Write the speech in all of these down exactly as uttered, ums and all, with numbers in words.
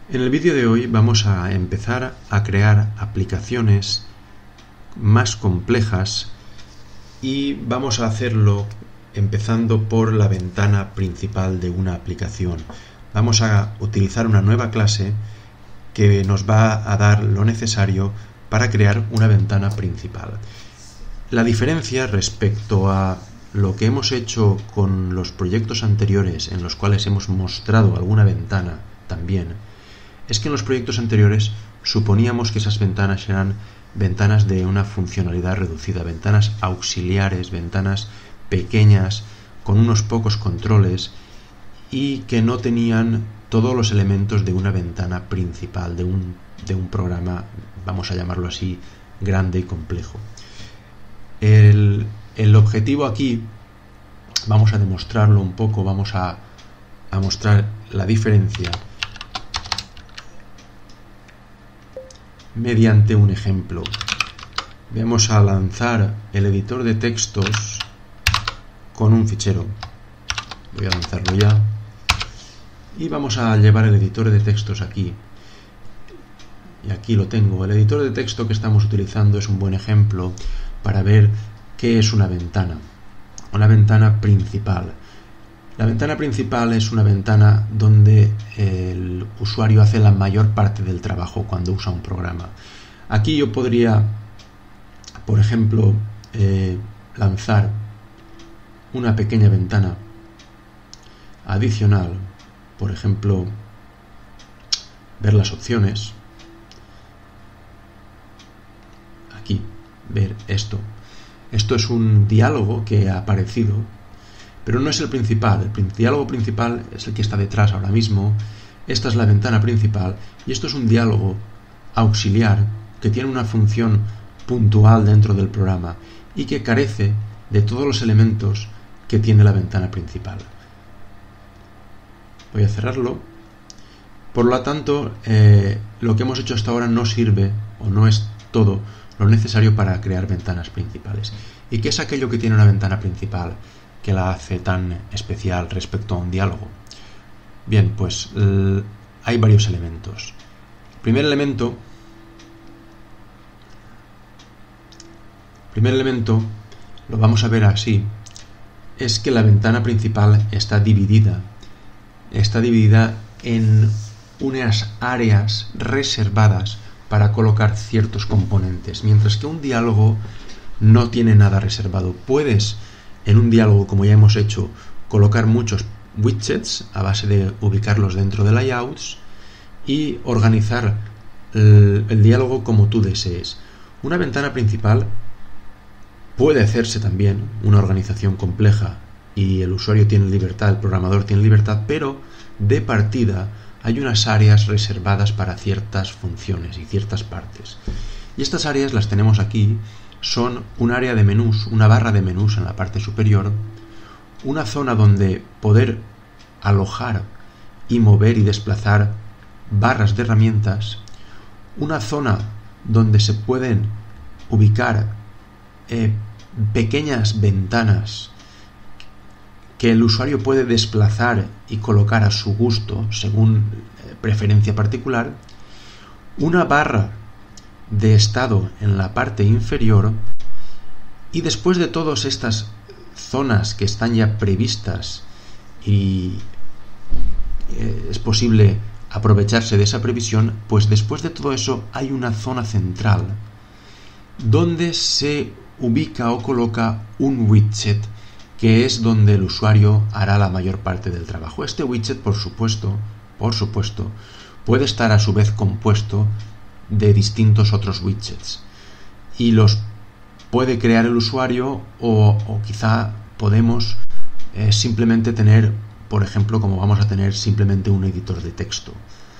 En el vídeo de hoy vamos a empezar a crear aplicaciones más complejas y vamos a hacerlo empezando por la ventana principal de una aplicación. Vamos a utilizar una nueva clase que nos va a dar lo necesario para crear una ventana principal. La diferencia respecto a lo que hemos hecho con los proyectos anteriores en los cuales hemos mostrado alguna ventana también, es que en los proyectos anteriores suponíamos que esas ventanas eran ventanas de una funcionalidad reducida, ventanas auxiliares, ventanas pequeñas, con unos pocos controles y que no tenían todos los elementos de una ventana principal, de un, de un programa, vamos a llamarlo así, grande y complejo. El, el objetivo aquí, vamos a demostrarlo un poco, vamos a, a mostrar la diferencia mediante un ejemplo. Vamos a lanzar el editor de textos con un fichero. Voy a lanzarlo ya. Y vamos a llevar el editor de textos aquí. Y aquí lo tengo. El editor de texto que estamos utilizando es un buen ejemplo para ver qué es una ventana. Una ventana principal. La ventana principal es una ventana donde el usuario hace la mayor parte del trabajo cuando usa un programa. Aquí yo podría, por ejemplo, eh, lanzar una pequeña ventana adicional, por ejemplo, ver las opciones, aquí, ver esto. Esto es un diálogo que ha aparecido, pero no es el principal. El diálogo principal es el que está detrás ahora mismo. Esta es la ventana principal y esto es un diálogo auxiliar que tiene una función puntual dentro del programa y que carece de todos los elementos que tiene la ventana principal. Voy a cerrarlo. Por lo tanto, eh, lo que hemos hecho hasta ahora no sirve o no es todo lo necesario para crear ventanas principales. ¿Y qué es aquello que tiene una ventana principal que la hace tan especial respecto a un diálogo? Bien, pues eh, hay varios elementos. El primer elemento, el primer elemento lo vamos a ver así, es que la ventana principal está dividida, está dividida en unas áreas reservadas para colocar ciertos componentes, mientras que un diálogo no tiene nada reservado. Puedes en un diálogo, como ya hemos hecho, colocar muchos widgets a base de ubicarlos dentro de layouts y organizar el, el diálogo como tú desees. Una ventana principal puede hacerse también una organización compleja y el usuario tiene libertad, el programador tiene libertad, pero de partida hay unas áreas reservadas para ciertas funciones y ciertas partes. Y estas áreas las tenemos aquí. Son un área de menús, una barra de menús en la parte superior, una zona donde poder alojar y mover y desplazar barras de herramientas, una zona donde se pueden ubicar eh, pequeñas ventanas que el usuario puede desplazar y colocar a su gusto según eh, preferencia particular, una barra de estado en la parte inferior y después de todas estas zonas que están ya previstas y eh, es posible aprovecharse de esa previsión, pues después de todo eso hay una zona central donde se ubica o coloca un widget que es donde el usuario hará la mayor parte del trabajo. Este widget, por supuesto, por supuesto, puede estar a su vez compuesto de distintos otros widgets y los puede crear el usuario o, o quizá podemos eh, simplemente tener, por ejemplo, como vamos a tener simplemente un editor de texto.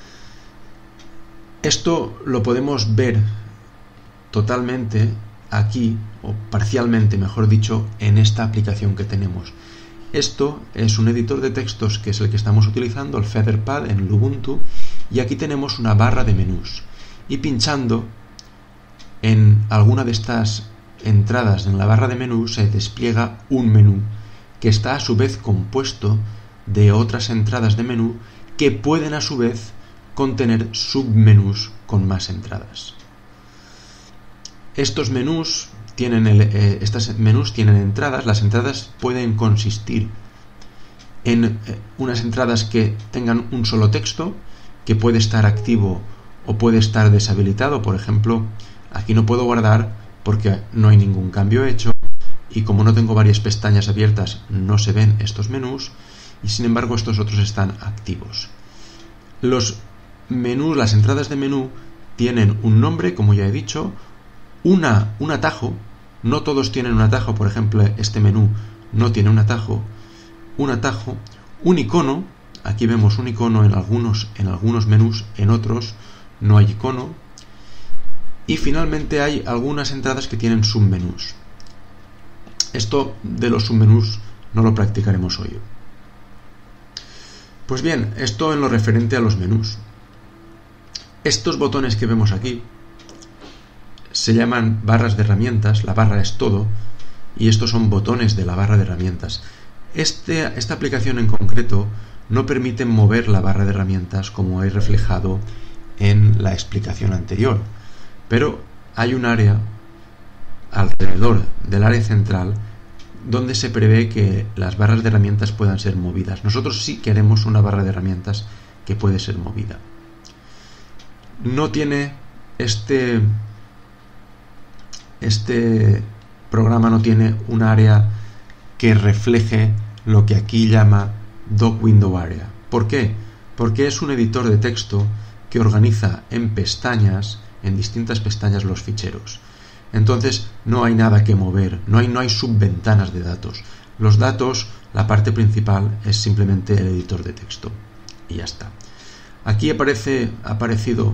Esto lo podemos ver totalmente aquí, o parcialmente mejor dicho, en esta aplicación que tenemos. Esto es un editor de textos que es el que estamos utilizando, el Featherpad en Ubuntu, y aquí tenemos una barra de menús. Y pinchando en alguna de estas entradas en la barra de menú se despliega un menú que está a su vez compuesto de otras entradas de menú que pueden a su vez contener submenús con más entradas. Estos menús tienen el, eh, estas menús tienen entradas. Las entradas pueden consistir en eh, unas entradas que tengan un solo texto, que puede estar activo o puede estar deshabilitado. Por ejemplo, aquí no puedo guardar porque no hay ningún cambio hecho, y como no tengo varias pestañas abiertas no se ven estos menús, y sin embargo estos otros están activos. Los menús, las entradas de menú tienen un nombre, como ya he dicho, una, un atajo. No todos tienen un atajo. Por ejemplo, este menú no tiene un atajo. Un atajo, un icono. Aquí vemos un icono en algunos, en algunos menús, en otros no hay icono. Y finalmente hay algunas entradas que tienen submenús. Esto de los submenús no lo practicaremos hoy. Pues bien, esto en lo referente a los menús. Estos botones que vemos aquí se llaman barras de herramientas. La barra es todo y estos son botones de la barra de herramientas. Este, esta aplicación en concreto no permite mover la barra de herramientas como he reflejado en la explicación anterior, pero hay un área alrededor del área central donde se prevé que las barras de herramientas puedan ser movidas. Nosotros sí queremos una barra de herramientas que puede ser movida. No tiene este este programa no tiene un área que refleje lo que aquí llama Doc Window Area. ¿Por qué? Porque es un editor de texto que organiza en pestañas, en distintas pestañas, los ficheros. Entonces no hay nada que mover, no hay, no hay subventanas de datos. Los datos, la parte principal es simplemente el editor de texto y ya está. Aquí aparece, ha aparecido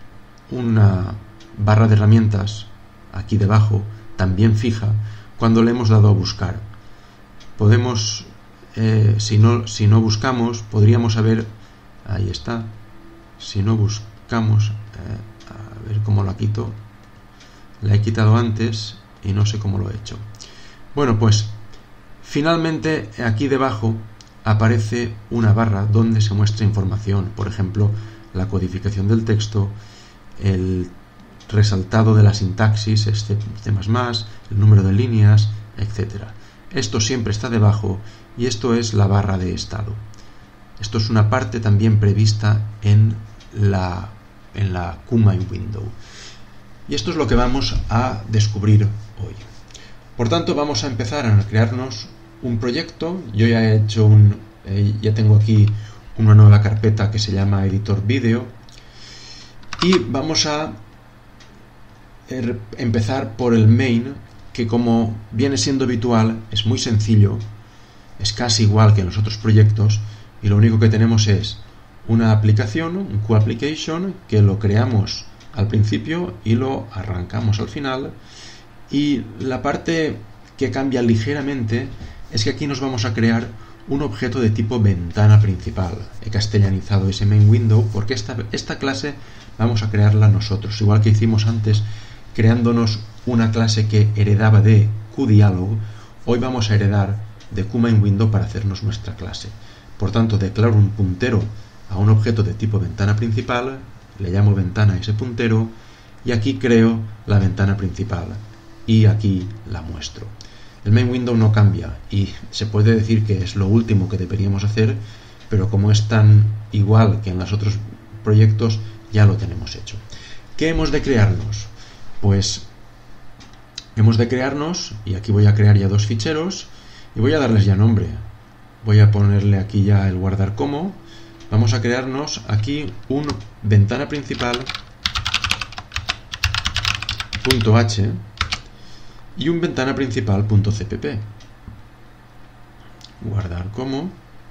una barra de herramientas aquí debajo, también fija, cuando le hemos dado a buscar. Podemos, eh, si no, si no buscamos, podríamos saber, ahí está, si no buscamos, eh, a ver cómo la quito. La he quitado antes y no sé cómo lo he hecho. Bueno, pues finalmente aquí debajo aparece una barra donde se muestra información, por ejemplo, la codificación del texto, el resaltado de la sintaxis, este C más más, el número de líneas, etcétera. Esto siempre está debajo y esto es la barra de estado. Esto es una parte también prevista en la, en la Command Window. Y esto es lo que vamos a descubrir hoy. Por tanto, vamos a empezar a crearnos un proyecto. Yo ya he hecho un, eh, ya tengo aquí una nueva carpeta que se llama Editor Video. Y vamos a er, empezar por el main, que como viene siendo habitual, es muy sencillo, es casi igual que en los otros proyectos, y lo único que tenemos es una aplicación, un QApplication, que lo creamos al principio y lo arrancamos al final, y la parte que cambia ligeramente es que aquí nos vamos a crear un objeto de tipo ventana principal. He castellanizado ese main window porque esta, esta clase vamos a crearla nosotros, igual que hicimos antes creándonos una clase que heredaba de QDialog. Hoy vamos a heredar de QMainWindow para hacernos nuestra clase. Por tanto, declaro un puntero a un objeto de tipo ventana principal, le llamo ventana a ese puntero y aquí creo la ventana principal y aquí la muestro. El main window no cambia y se puede decir que es lo último que deberíamos hacer, pero como es tan igual que en los otros proyectos, ya lo tenemos hecho. ¿Qué hemos de crearnos? Pues hemos de crearnos, y aquí voy a crear ya dos ficheros y voy a darles ya nombre. Voy a ponerle aquí ya el guardar como. Vamos a crearnos aquí un ventana principal punto h y un ventana principal punto cpp. Guardar como.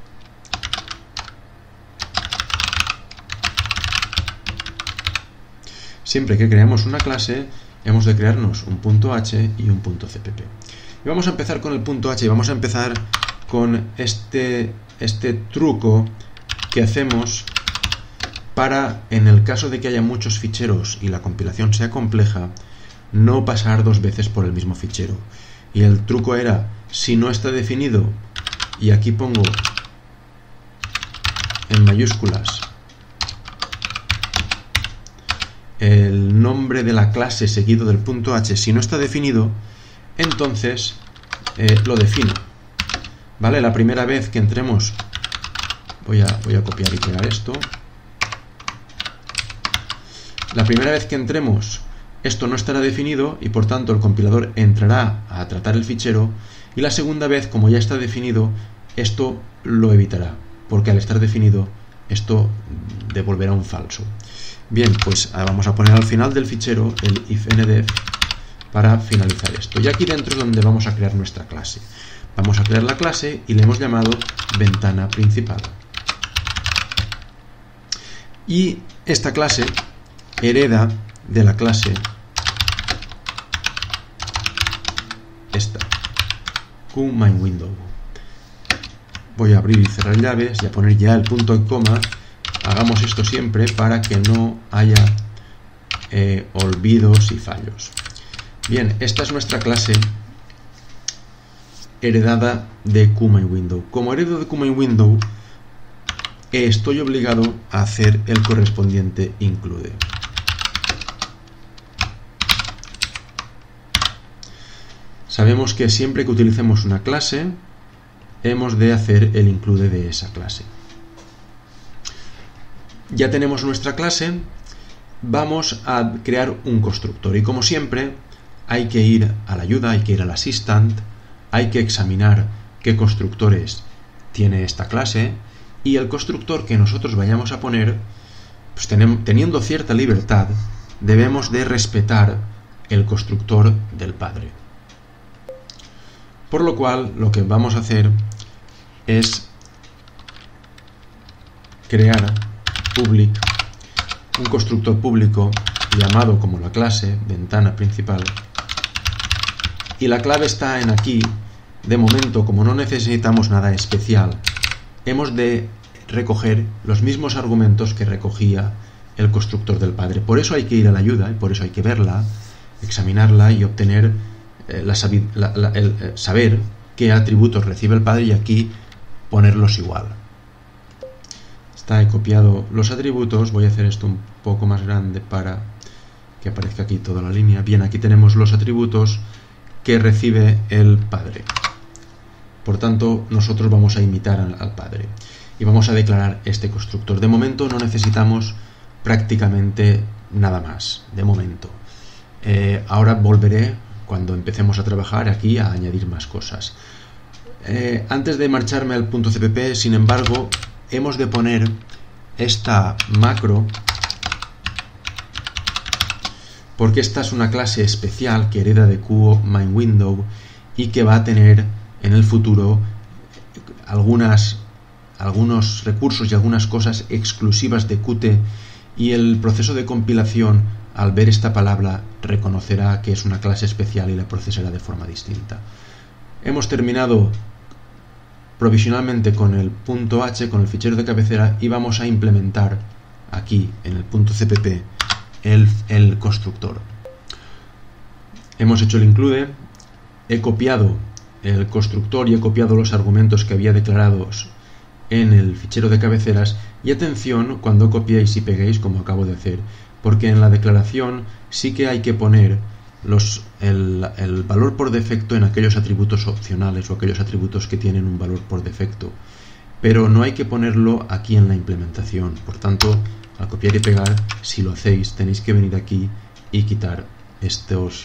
Siempre que creamos una clase hemos de crearnos un punto h y un punto cpp. Y vamos a empezar con el punto h y vamos a empezar con este, este truco que hacemos para, en el caso de que haya muchos ficheros y la compilación sea compleja, no pasar dos veces por el mismo fichero. Y el truco era, si no está definido, y aquí pongo en mayúsculas el nombre de la clase seguido del punto H, si no está definido, entonces eh, lo defino. ¿Vale? La primera vez que entremos, voy a, voy a copiar y pegar esto. La primera vez que entremos, esto no estará definido y por tanto el compilador entrará a tratar el fichero, y la segunda vez, como ya está definido, esto lo evitará, porque al estar definido esto devolverá un falso. Bien, pues vamos a poner al final del fichero el ifndef para finalizar esto. Y aquí dentro es donde vamos a crear nuestra clase. Vamos a crear la clase y le hemos llamado ventana principal. Y esta clase hereda de la clase esta, QMindWindow. Voy a abrir y cerrar llaves y a poner ya el punto y coma. Hagamos esto siempre para que no haya eh, olvidos y fallos. Bien, esta es nuestra clase heredada de QMindWindow. Como heredo de QMindWindow, estoy obligado a hacer el correspondiente include. Sabemos que siempre que utilicemos una clase, hemos de hacer el include de esa clase. Ya tenemos nuestra clase, vamos a crear un constructor y como siempre hay que ir a la ayuda, hay que ir al assistant, hay que examinar qué constructores tiene esta clase y el constructor que nosotros vayamos a poner, pues teniendo cierta libertad, debemos de respetar el constructor del padre. Por lo cual, lo que vamos a hacer es crear public, un constructor público llamado como la clase ventana principal, y la clave está en aquí. De momento, como no necesitamos nada especial, hemos de recoger los mismos argumentos que recogía el constructor del padre. Por eso hay que ir a la ayuda y por eso hay que verla, examinarla y obtener eh, la, la, la, el, eh, saber qué atributos recibe el padre y aquí ponerlos igual. Está, he copiado los atributos, voy a hacer esto un poco más grande para que aparezca aquí toda la línea. Bien, aquí tenemos los atributos que recibe el padre. Por tanto, nosotros vamos a imitar al, al padre y vamos a declarar este constructor. De momento no necesitamos prácticamente nada más, de momento. Eh, ahora volveré cuando empecemos a trabajar aquí a añadir más cosas. Eh, antes de marcharme al punto .cpp, sin embargo, hemos de poner esta macro porque esta es una clase especial que hereda de QMindWindow y que va a tener en el futuro algunas, algunos recursos y algunas cosas exclusivas de Qt, y el proceso de compilación, al ver esta palabra, reconocerá que es una clase especial y la procesará de forma distinta. Hemos terminado provisionalmente con el punto H, con el fichero de cabecera, y vamos a implementar aquí en el punto cpp el, el constructor. Hemos hecho el include, he copiado el constructor y he copiado los argumentos que había declarados en el fichero de cabeceras, y atención cuando copiéis y peguéis como acabo de hacer, porque en la declaración sí que hay que poner los, el, el valor por defecto en aquellos atributos opcionales o aquellos atributos que tienen un valor por defecto, pero no hay que ponerlo aquí en la implementación. Por tanto, al copiar y pegar, si lo hacéis, tenéis que venir aquí y quitar estos,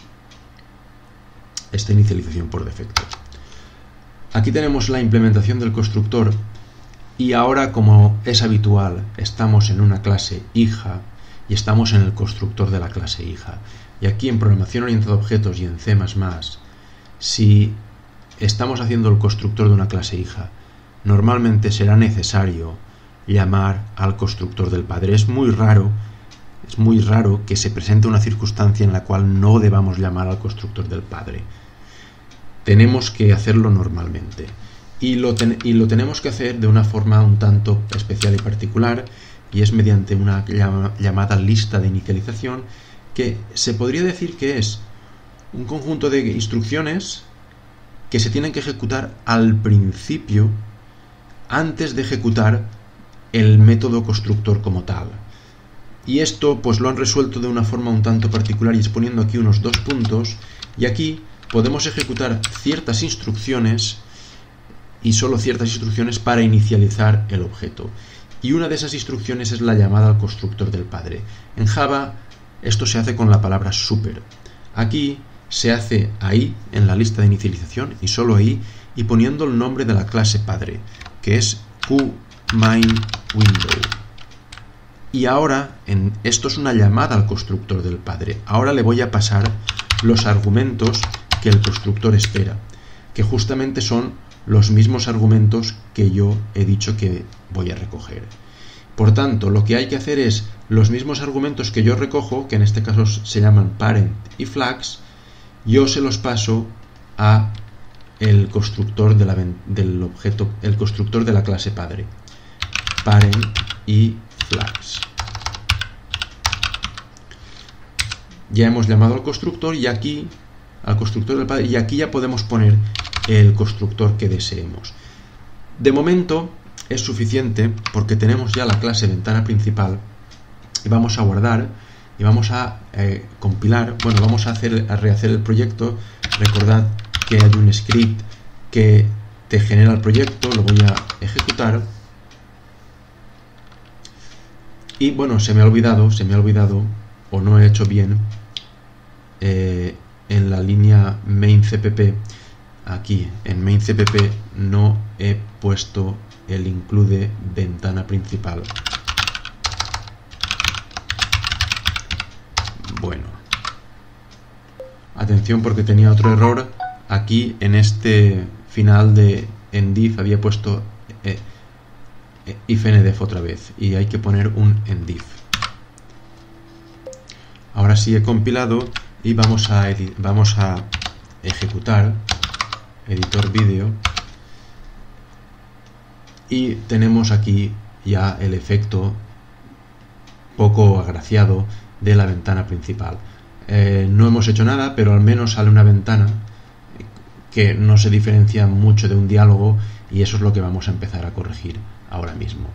esta inicialización por defecto. Aquí tenemos la implementación del constructor y ahora, como es habitual, estamos en una clase hija y estamos en el constructor de la clase hija. Y aquí en programación orientada a objetos y en C más más, si estamos haciendo el constructor de una clase hija, normalmente será necesario llamar al constructor del padre. Es muy raro, es muy raro que se presente una circunstancia en la cual no debamos llamar al constructor del padre. Tenemos que hacerlo normalmente. Y lo, ten, y lo tenemos que hacer de una forma un tanto especial y particular, y es mediante una llama, llamada lista de inicialización, que se podría decir que es un conjunto de instrucciones que se tienen que ejecutar al principio, antes de ejecutar el método constructor como tal. Y esto pues lo han resuelto de una forma un tanto particular, y es poniendo aquí unos dos puntos, y aquí podemos ejecutar ciertas instrucciones, y solo ciertas instrucciones para inicializar el objeto. Y una de esas instrucciones es la llamada al constructor del padre. En Java esto se hace con la palabra super. Aquí se hace ahí, en la lista de inicialización, y solo ahí, y poniendo el nombre de la clase padre, que es QMainWindow. Y ahora, en, esto es una llamada al constructor del padre. Ahora le voy a pasar los argumentos que el constructor espera, que justamente son los mismos argumentos que yo he dicho que voy a recoger. Por tanto, lo que hay que hacer es los mismos argumentos que yo recojo, que en este caso se llaman parent y flags, yo se los paso a el constructor de la, del objeto, el constructor de la clase padre, parent y flags. Ya hemos llamado al constructor y aquí al constructor del padre, y aquí ya podemos poner el constructor que deseemos. De momento es suficiente porque tenemos ya la clase ventana principal, y vamos a guardar y vamos a eh, compilar. Bueno, vamos a hacer a rehacer el proyecto. Recordad que hay un script que te genera el proyecto, lo voy a ejecutar. Y bueno, se me ha olvidado, se me ha olvidado o no he hecho bien eh, en la línea main cpp. Aquí en main cpp no he puesto el include ventana principal. Bueno, atención porque tenía otro error. Aquí en este final de endif había puesto eh, eh, ifndef otra vez, y hay que poner un endif. Ahora sí he compilado y vamos a, vamos a ejecutar editor vídeo, y tenemos aquí ya el efecto poco agraciado de la ventana principal. Eh, no hemos hecho nada, pero al menos sale una ventana que no se diferencia mucho de un diálogo, y eso es lo que vamos a empezar a corregir ahora mismo.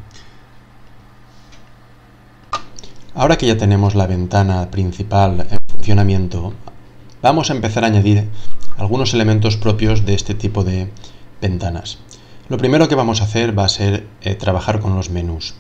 Ahora que ya tenemos la ventana principal en funcionamiento, vamos a empezar a añadir algunos elementos propios de este tipo de ventanas. Lo primero que vamos a hacer va a ser eh, trabajar con los menús.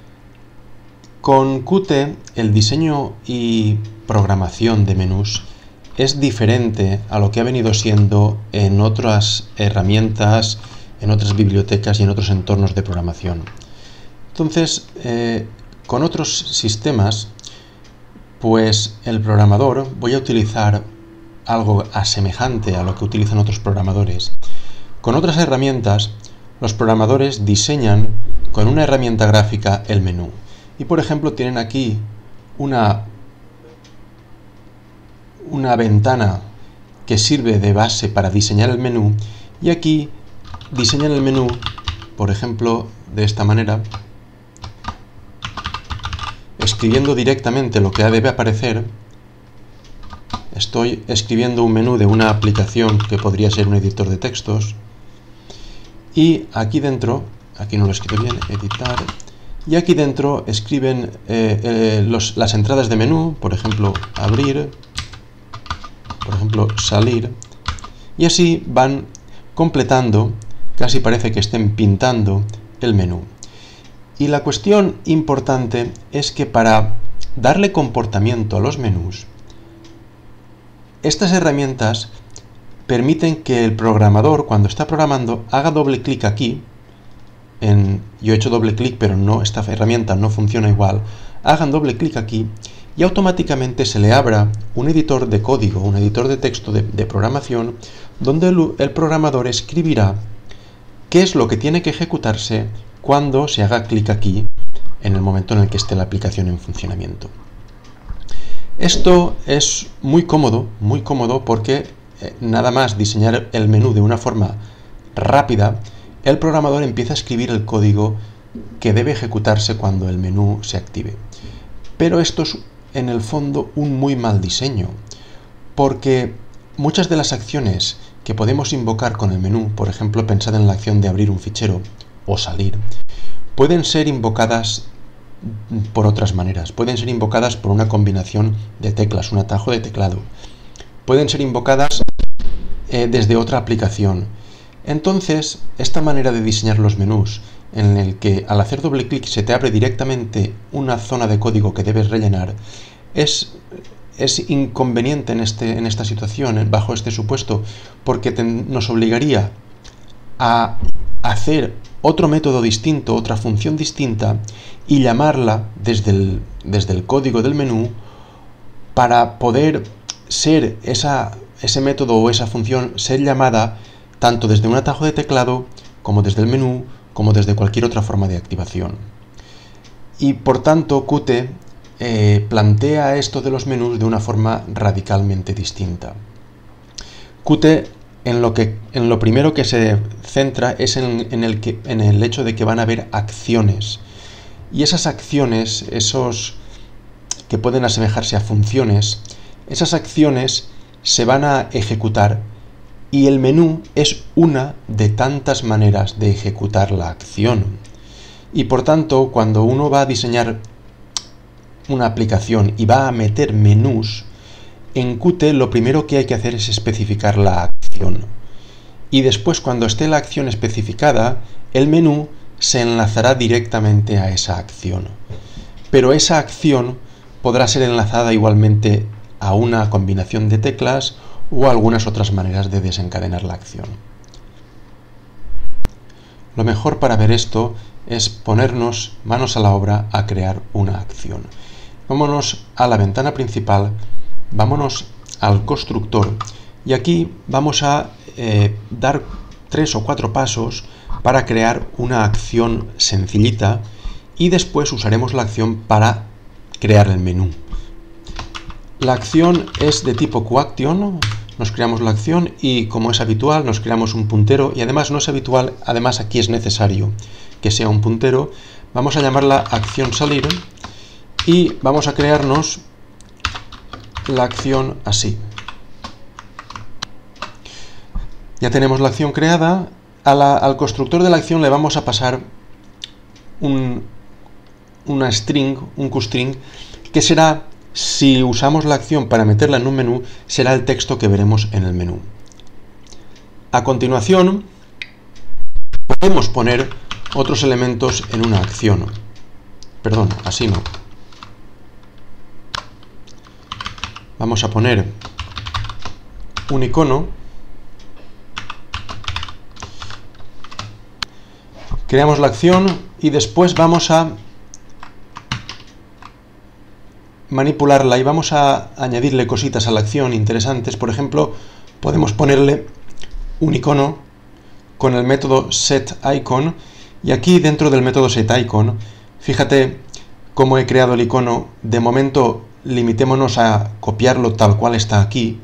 Con Qt el diseño y programación de menús es diferente a lo que ha venido siendo en otras herramientas, en otras bibliotecas y en otros entornos de programación. Entonces, eh, con otros sistemas, pues el programador, voy a utilizar algo asemejante a lo que utilizan otros programadores. Con otras herramientas, los programadores diseñan con una herramienta gráfica el menú. Y por ejemplo tienen aquí una, una ventana que sirve de base para diseñar el menú, y aquí diseñan el menú, por ejemplo, de esta manera, escribiendo directamente lo que debe aparecer. Estoy escribiendo un menú de una aplicación que podría ser un editor de textos, y aquí dentro, aquí no lo he escrito bien, editar, y aquí dentro escriben eh, eh, los, las entradas de menú, por ejemplo, abrir, por ejemplo, salir, y así van completando, casi parece que estén pintando el menú. Y la cuestión importante es que para darle comportamiento a los menús, estas herramientas permiten que el programador, cuando está programando, haga doble clic aquí. En, yo he hecho doble clic, pero no, esta herramienta no funciona igual. Hagan doble clic aquí y automáticamente se le abra un editor de código, un editor de texto de, de programación, donde el, el programador escribirá qué es lo que tiene que ejecutarse cuando se haga clic aquí, en el momento en el que esté la aplicación en funcionamiento. Esto es muy cómodo, muy cómodo porque eh, nada más diseñar el menú de una forma rápida, el programador empieza a escribir el código que debe ejecutarse cuando el menú se active. Pero esto es en el fondo un muy mal diseño, porque muchas de las acciones que podemos invocar con el menú, por ejemplo, pensad en la acción de abrir un fichero o salir, pueden ser invocadas por otras maneras. Pueden ser invocadas por una combinación de teclas, un atajo de teclado. Pueden ser invocadas eh, desde otra aplicación. Entonces, esta manera de diseñar los menús, en el que al hacer doble clic se te abre directamente una zona de código que debes rellenar, es, es inconveniente en, este, en esta situación, bajo este supuesto, porque te, nos obligaría a hacer otro método distinto, otra función distinta, y llamarla desde el, desde el código del menú para poder ser esa, ese método o esa función ser llamada tanto desde un atajo de teclado como desde el menú, como desde cualquier otra forma de activación. Y por tanto Qt eh, plantea esto de los menús de una forma radicalmente distinta. Qt en lo, que, en lo primero que se centra es en, en, el que, en el hecho de que van a haber acciones. Y esas acciones, esos que pueden asemejarse a funciones, esas acciones se van a ejecutar y el menú es una de tantas maneras de ejecutar la acción. Y por tanto, cuando uno va a diseñar una aplicación y va a meter menús, en Qt lo primero que hay que hacer es especificar la acción. Y después, cuando esté la acción especificada, el menú se enlazará directamente a esa acción. Pero esa acción podrá ser enlazada igualmente a una combinación de teclas o algunas otras maneras de desencadenar la acción. Lo mejor para ver esto es ponernos manos a la obra a crear una acción. Vámonos a la ventana principal, vámonos al constructor y aquí vamos a eh, dar tres o cuatro pasos para crear una acción sencillita y después usaremos la acción para crear el menú. La acción es de tipo QAction, nos creamos la acción y como es habitual nos creamos un puntero y además no es habitual, además aquí es necesario que sea un puntero. Vamos a llamarla acción salir y vamos a crearnos la acción así. Ya tenemos la acción creada. A la, al constructor de la acción le vamos a pasar un, una string, un QString, que será, si usamos la acción para meterla en un menú, será el texto que veremos en el menú. A continuación, podemos poner otros elementos en una acción. Perdón, así no. Vamos a poner un icono. Creamos la acción y después vamos a manipularla y vamos a añadirle cositas a la acción interesantes. Por ejemplo, podemos ponerle un icono con el método setIcon y aquí dentro del método setIcon, fíjate cómo he creado el icono. De momento limitémonos a copiarlo tal cual está aquí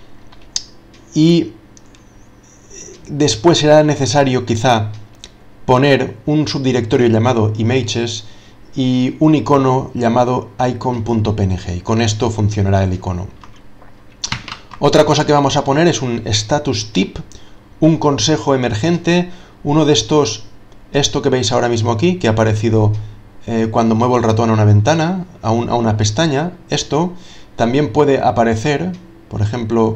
y después será necesario quizá poner un subdirectorio llamado images y un icono llamado icon.png y con esto funcionará el icono. Otra cosa que vamos a poner es un status tip, un consejo emergente, uno de estos, esto que veis ahora mismo aquí, que ha aparecido eh, cuando muevo el ratón a una ventana, a, un, a una pestaña. Esto también puede aparecer, por ejemplo,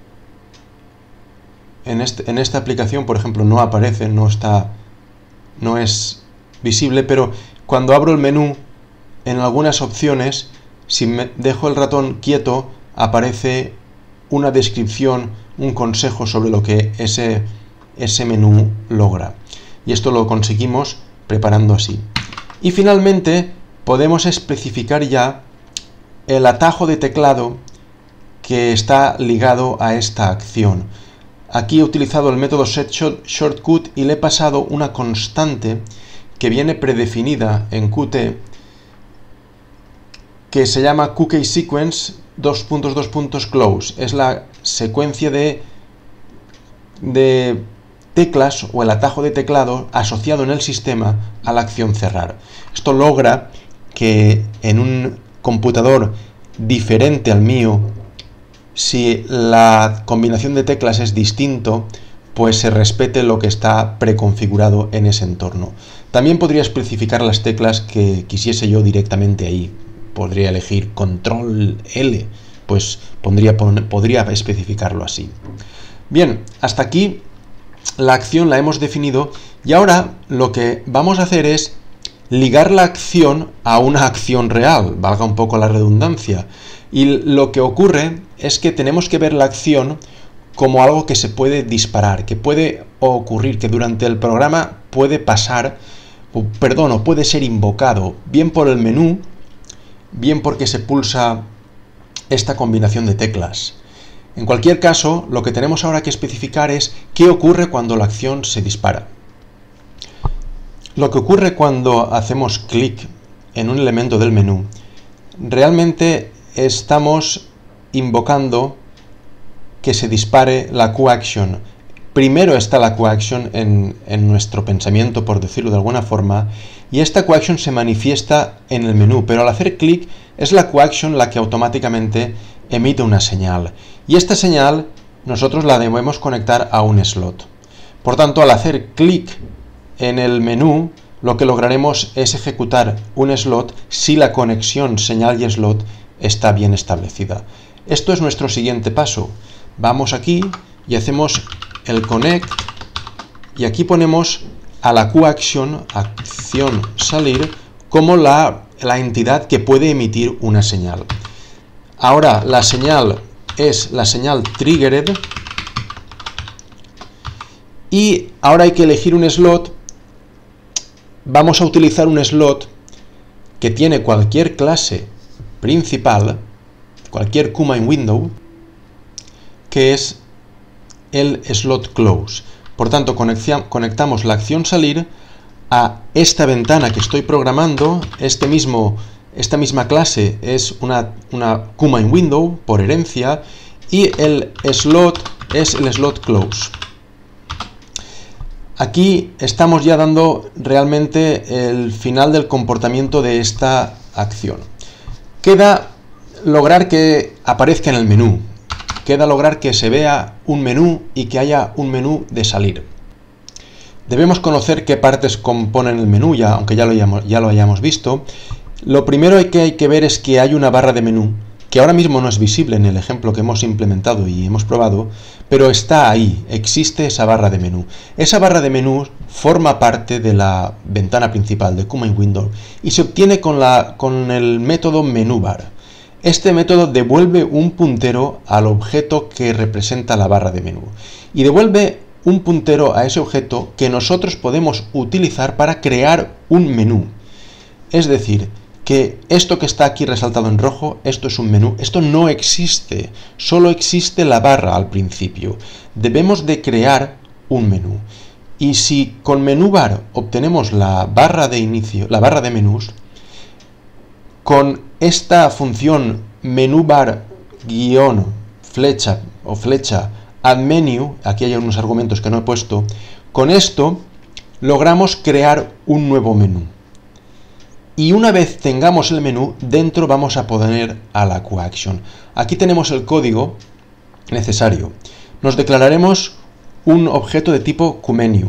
en, este, en esta aplicación, por ejemplo, no aparece, no está... no es visible, pero cuando abro el menú, en algunas opciones, si me dejo el ratón quieto, aparece una descripción, un consejo sobre lo que ese, ese menú logra. Y esto lo conseguimos preparando así. Y finalmente, podemos especificar ya el atajo de teclado que está ligado a esta acción. Aquí he utilizado el método setShortcut y le he pasado una constante que viene predefinida en Qt que se llama QKeySequence dos puntos dos puntos close. Es la secuencia de, de teclas o el atajo de teclado asociado en el sistema a la acción cerrar. Esto logra que en un computador diferente al mío, si la combinación de teclas es distinto, pues se respete lo que está preconfigurado en ese entorno. También podría especificar las teclas que quisiese yo directamente ahí. Podría elegir control L, pues pondría, podría especificarlo así. Bien, hasta aquí la acción la hemos definido y ahora lo que vamos a hacer es ligar la acción a una acción real, valga un poco la redundancia. Y lo que ocurre es que tenemos que ver la acción como algo que se puede disparar, que puede ocurrir, que durante el programa puede pasar, o, perdón, o puede ser invocado, bien por el menú, bien porque se pulsa esta combinación de teclas. En cualquier caso, lo que tenemos ahora que especificar es qué ocurre cuando la acción se dispara. Lo que ocurre cuando hacemos clic en un elemento del menú, realmente estamos invocando que se dispare la QAction. Primero está la QAction en, en nuestro pensamiento, por decirlo de alguna forma, y esta QAction se manifiesta en el menú, pero al hacer clic es la QAction la que automáticamente emite una señal. Y esta señal nosotros la debemos conectar a un slot. Por tanto, al hacer clic en el menú, lo que lograremos es ejecutar un slot si la conexión señal y slot está bien establecida. Esto es nuestro siguiente paso. Vamos aquí y hacemos el connect y aquí ponemos a la QAction, acción salir, como la, la entidad que puede emitir una señal. Ahora la señal es la señal triggered y ahora hay que elegir un slot. Vamos a utilizar un slot que tiene cualquier clase principal, cualquier command window, que es el slot close. Por tanto, conectamos la acción salir a esta ventana que estoy programando. Este mismo, esta misma clase es una, una command window por herencia y el slot es el slot close. Aquí estamos ya dando realmente el final del comportamiento de esta acción. Queda lograr que aparezca en el menú. Queda lograr que se vea un menú y que haya un menú de salir. Debemos conocer qué partes componen el menú, ya, aunque ya lo, hayamos, ya lo hayamos visto. Lo primero que hay que ver es que hay una barra de menú, que ahora mismo no es visible en el ejemplo que hemos implementado y hemos probado, pero está ahí, existe esa barra de menú. Esa barra de menú forma parte de la ventana principal de command window y se obtiene con, la, con el método menubar. Este método devuelve un puntero al objeto que representa la barra de menú y devuelve un puntero a ese objeto que nosotros podemos utilizar para crear un menú. Es decir, que esto que está aquí resaltado en rojo, esto es un menú, esto no existe, solo existe la barra al principio. Debemos de crear un menú. Y si con menubar obtenemos la barra de inicio, la barra de menús, con esta función menubar guión flecha o flecha add menu, aquí hay unos argumentos que no he puesto, con esto logramos crear un nuevo menú. Y una vez tengamos el menú, dentro vamos a poner a la QAction. Aquí tenemos el código necesario. Nos declararemos un objeto de tipo QMenu.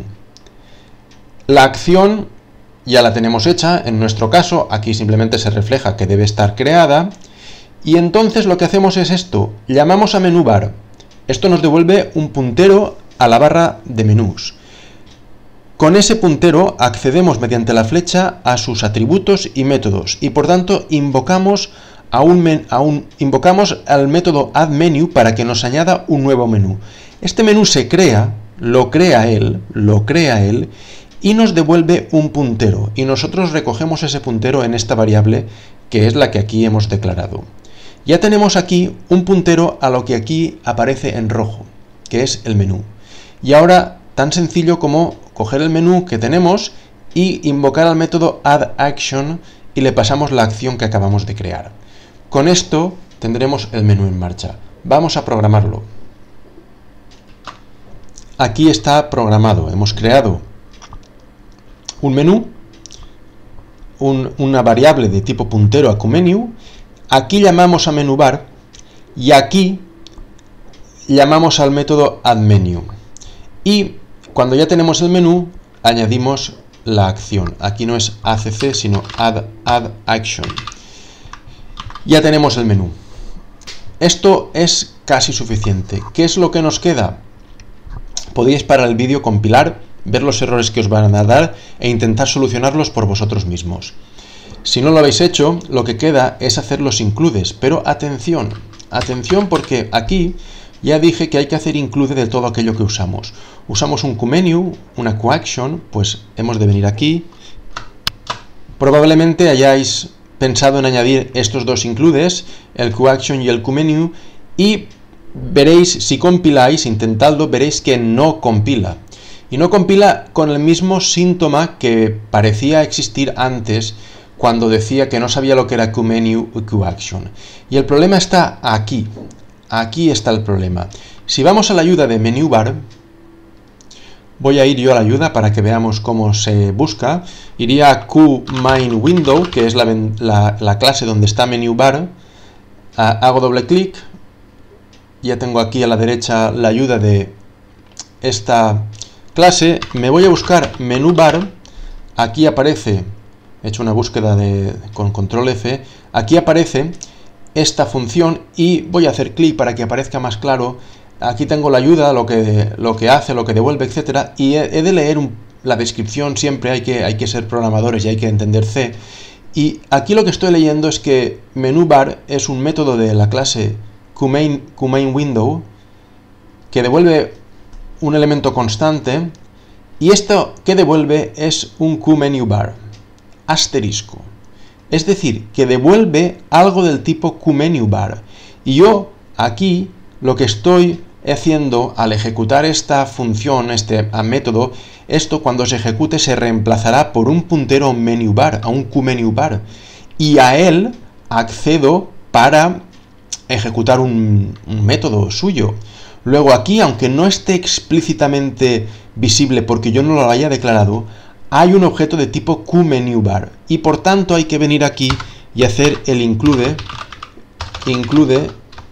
La acción ya la tenemos hecha, en nuestro caso, aquí simplemente se refleja que debe estar creada. Y entonces lo que hacemos es esto, llamamos a menubar. Esto nos devuelve un puntero a la barra de menús. Con ese puntero accedemos mediante la flecha a sus atributos y métodos y por tanto invocamos, a un, a un, invocamos al método addMenu para que nos añada un nuevo menú. Este menú se crea, lo crea él, lo crea él y nos devuelve un puntero y nosotros recogemos ese puntero en esta variable que es la que aquí hemos declarado. Ya tenemos aquí un puntero a lo que aquí aparece en rojo, que es el menú. Y ahora tan sencillo como coger el menú que tenemos y invocar al método addAction y le pasamos la acción que acabamos de crear. Con esto tendremos el menú en marcha. Vamos a programarlo. Aquí está programado. Hemos creado un menú, un, una variable de tipo puntero a QMenu. Aquí llamamos a menubar y aquí llamamos al método addMenu. Y cuando ya tenemos el menú, añadimos la acción. Aquí no es A C C, sino Add, add Action. Ya tenemos el menú. Esto es casi suficiente. ¿Qué es lo que nos queda? Podéis parar el vídeo, compilar, ver los errores que os van a dar e intentar solucionarlos por vosotros mismos. Si no lo habéis hecho, lo que queda es hacer los includes, pero atención, atención porque aquí ya dije que hay que hacer include de todo aquello que usamos. Usamos un QMenu, una QAction, pues hemos de venir aquí. Probablemente hayáis pensado en añadir estos dos includes, el QAction y el QMenu, y veréis, si compiláis, intentadlo, veréis que no compila. Y no compila con el mismo síntoma que parecía existir antes cuando decía que no sabía lo que era QMenu y QAction. Y el problema está aquí. Aquí está el problema. Si vamos a la ayuda de Menu Bar, voy a ir yo a la ayuda para que veamos cómo se busca. Iría a QMainWindow, que es la, la, la clase donde está Menu Bar. Ah, hago doble clic. Ya tengo aquí a la derecha la ayuda de esta clase. Me voy a buscar Menu Bar. Aquí aparece, he hecho una búsqueda de, con control F. Aquí aparece esta función y voy a hacer clic para que aparezca más claro. Aquí tengo la ayuda, lo que, lo que hace, lo que devuelve, etcétera. Y he, he de leer un, la descripción siempre, hay que, hay que ser programadores y hay que entender C. Y aquí lo que estoy leyendo es que Menu Bar es un método de la clase QMain, QMainWindow que devuelve un elemento constante y esto que devuelve es un QMenuBar asterisco. Es decir, que devuelve algo del tipo QMenuBar. Y yo aquí lo que estoy haciendo al ejecutar esta función, este método, esto cuando se ejecute se reemplazará por un puntero menubar, a un QMenuBar. Y a él accedo para ejecutar un, un método suyo. Luego aquí, aunque no esté explícitamente visible porque yo no lo haya declarado, hay un objeto de tipo QMenuBar y por tanto hay que venir aquí y hacer el include, include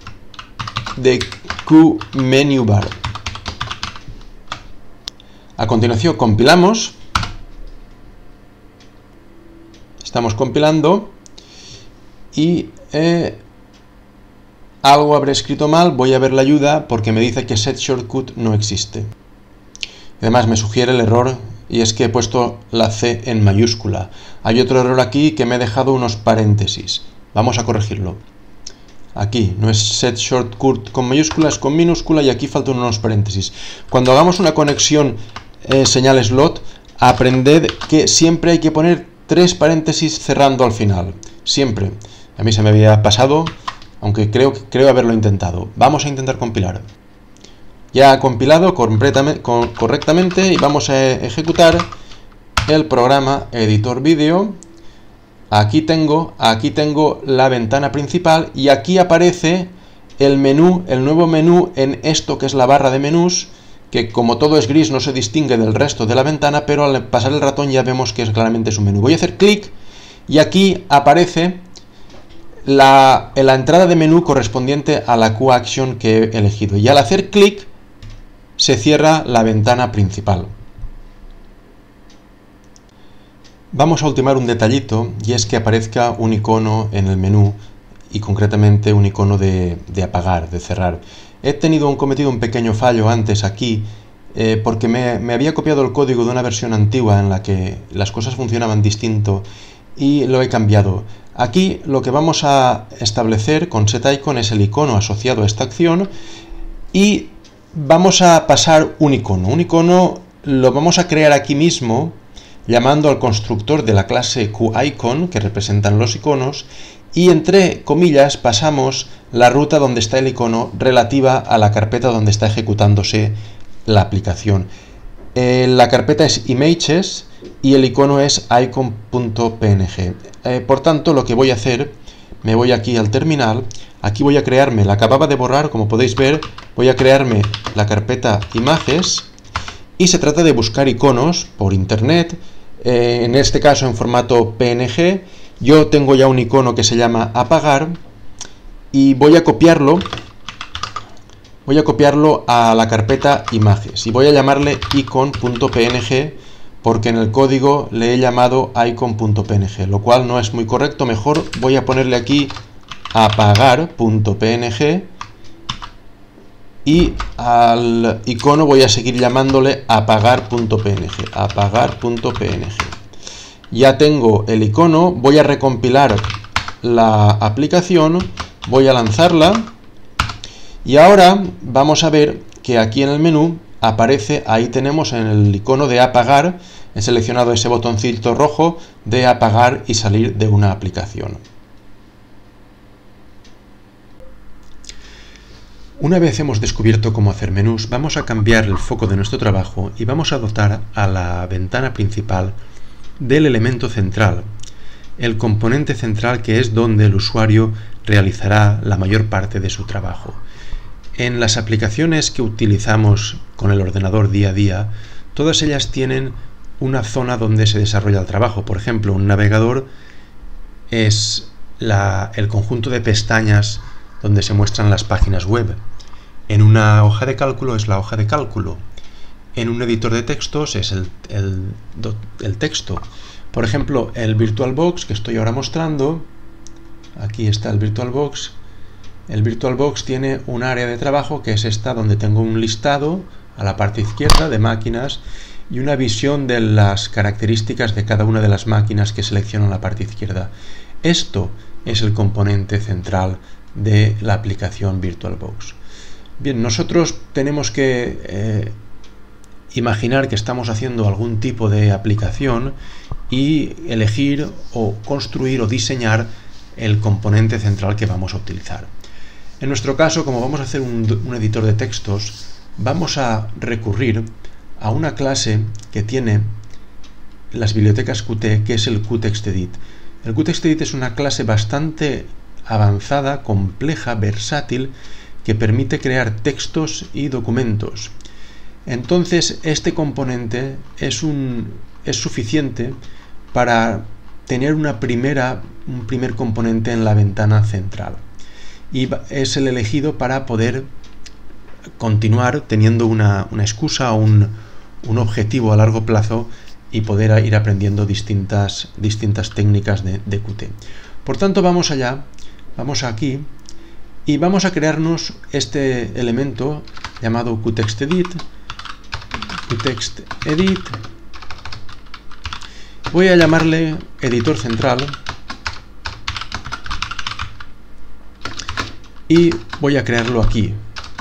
de QMenuBar. A continuación compilamos. Estamos compilando y eh, algo habré escrito mal. Voy a ver la ayuda porque me dice que setShortcut no existe. Además me sugiere el error y es que he puesto la C en mayúscula. Hay otro error aquí que me he dejado unos paréntesis. Vamos a corregirlo. Aquí no es setShortcut con mayúsculas, con minúscula y aquí faltan unos paréntesis. Cuando hagamos una conexión eh, señal slot, aprended que siempre hay que poner tres paréntesis cerrando al final. Siempre. A mí se me había pasado, aunque creo, creo haberlo intentado. Vamos a intentar compilar. Ya ha compilado correctamente y vamos a ejecutar el programa editor vídeo. Aquí tengo, aquí tengo la ventana principal y aquí aparece el menú, el nuevo menú en esto que es la barra de menús, que como todo es gris no se distingue del resto de la ventana, pero al pasar el ratón ya vemos que es claramente su menú. Voy a hacer clic y aquí aparece la, la entrada de menú correspondiente a la QAction que he elegido. Y al hacer clic se cierra la ventana principal. Vamos a ultimar un detallito y es que aparezca un icono en el menú y concretamente un icono de, de apagar, de cerrar. He tenido un, cometido un pequeño fallo antes aquí eh, porque me, me había copiado el código de una versión antigua en la que las cosas funcionaban distinto y lo he cambiado. Aquí lo que vamos a establecer con setIcon es el icono asociado a esta acción y vamos a pasar un icono. Un icono lo vamos a crear aquí mismo llamando al constructor de la clase QIcon, que representan los iconos, y entre comillas pasamos la ruta donde está el icono relativa a la carpeta donde está ejecutándose la aplicación. Eh, la carpeta es images y el icono es icon.png. Eh, por tanto, lo que voy a hacer, me voy aquí al terminal, aquí voy a crearme, la acababa de borrar, como podéis ver, voy a crearme la carpeta images y se trata de buscar iconos por internet, eh, en este caso en formato P N G. Yo tengo ya un icono que se llama apagar y voy a copiarlo voy a copiarlo a la carpeta imágenes y voy a llamarle icon.png porque en el código le he llamado icon.png, lo cual no es muy correcto. Mejor voy a ponerle aquí apagar.png y al icono voy a seguir llamándole apagar.png, apagar.png. Ya tengo el icono, voy a recompilar la aplicación, voy a lanzarla y ahora vamos a ver que aquí en el menú aparece, ahí tenemos en el icono de apagar, he seleccionado ese botoncito rojo de apagar y salir de una aplicación. Una vez hemos descubierto cómo hacer menús, vamos a cambiar el foco de nuestro trabajo y vamos a dotar a la ventana principal del elemento central, el componente central que es donde el usuario realizará la mayor parte de su trabajo. En las aplicaciones que utilizamos con el ordenador día a día, todas ellas tienen una zona donde se desarrolla el trabajo. Por ejemplo, un navegador es la, el conjunto de pestañas donde se muestran las páginas web. En una hoja de cálculo es la hoja de cálculo. En un editor de textos es el, el, el texto. Por ejemplo, el VirtualBox que estoy ahora mostrando, aquí está el VirtualBox. El VirtualBox tiene un área de trabajo que es esta, donde tengo un listado a la parte izquierda de máquinas y una visión de las características de cada una de las máquinas que selecciono en la parte izquierda. Esto es el componente central de la aplicación VirtualBox. Bien, nosotros tenemos que eh, imaginar que estamos haciendo algún tipo de aplicación y elegir o construir o diseñar el componente central que vamos a utilizar. En nuestro caso, como vamos a hacer un, un editor de textos, vamos a recurrir a una clase que tiene las bibliotecas Qt, que es el QTextEdit. El QTextEdit es una clase bastante avanzada, compleja, versátil, que permite crear textos y documentos. Entonces, este componente es, un, es suficiente para tener una primera, un primer componente en la ventana central. Y es el elegido para poder continuar teniendo una, una excusa o un, un objetivo a largo plazo y poder ir aprendiendo distintas, distintas técnicas de, de Qt. Por tanto, vamos allá, vamos aquí y vamos a crearnos este elemento llamado QTextEdit. QTextEdit. Voy a llamarle editor central y voy a crearlo aquí.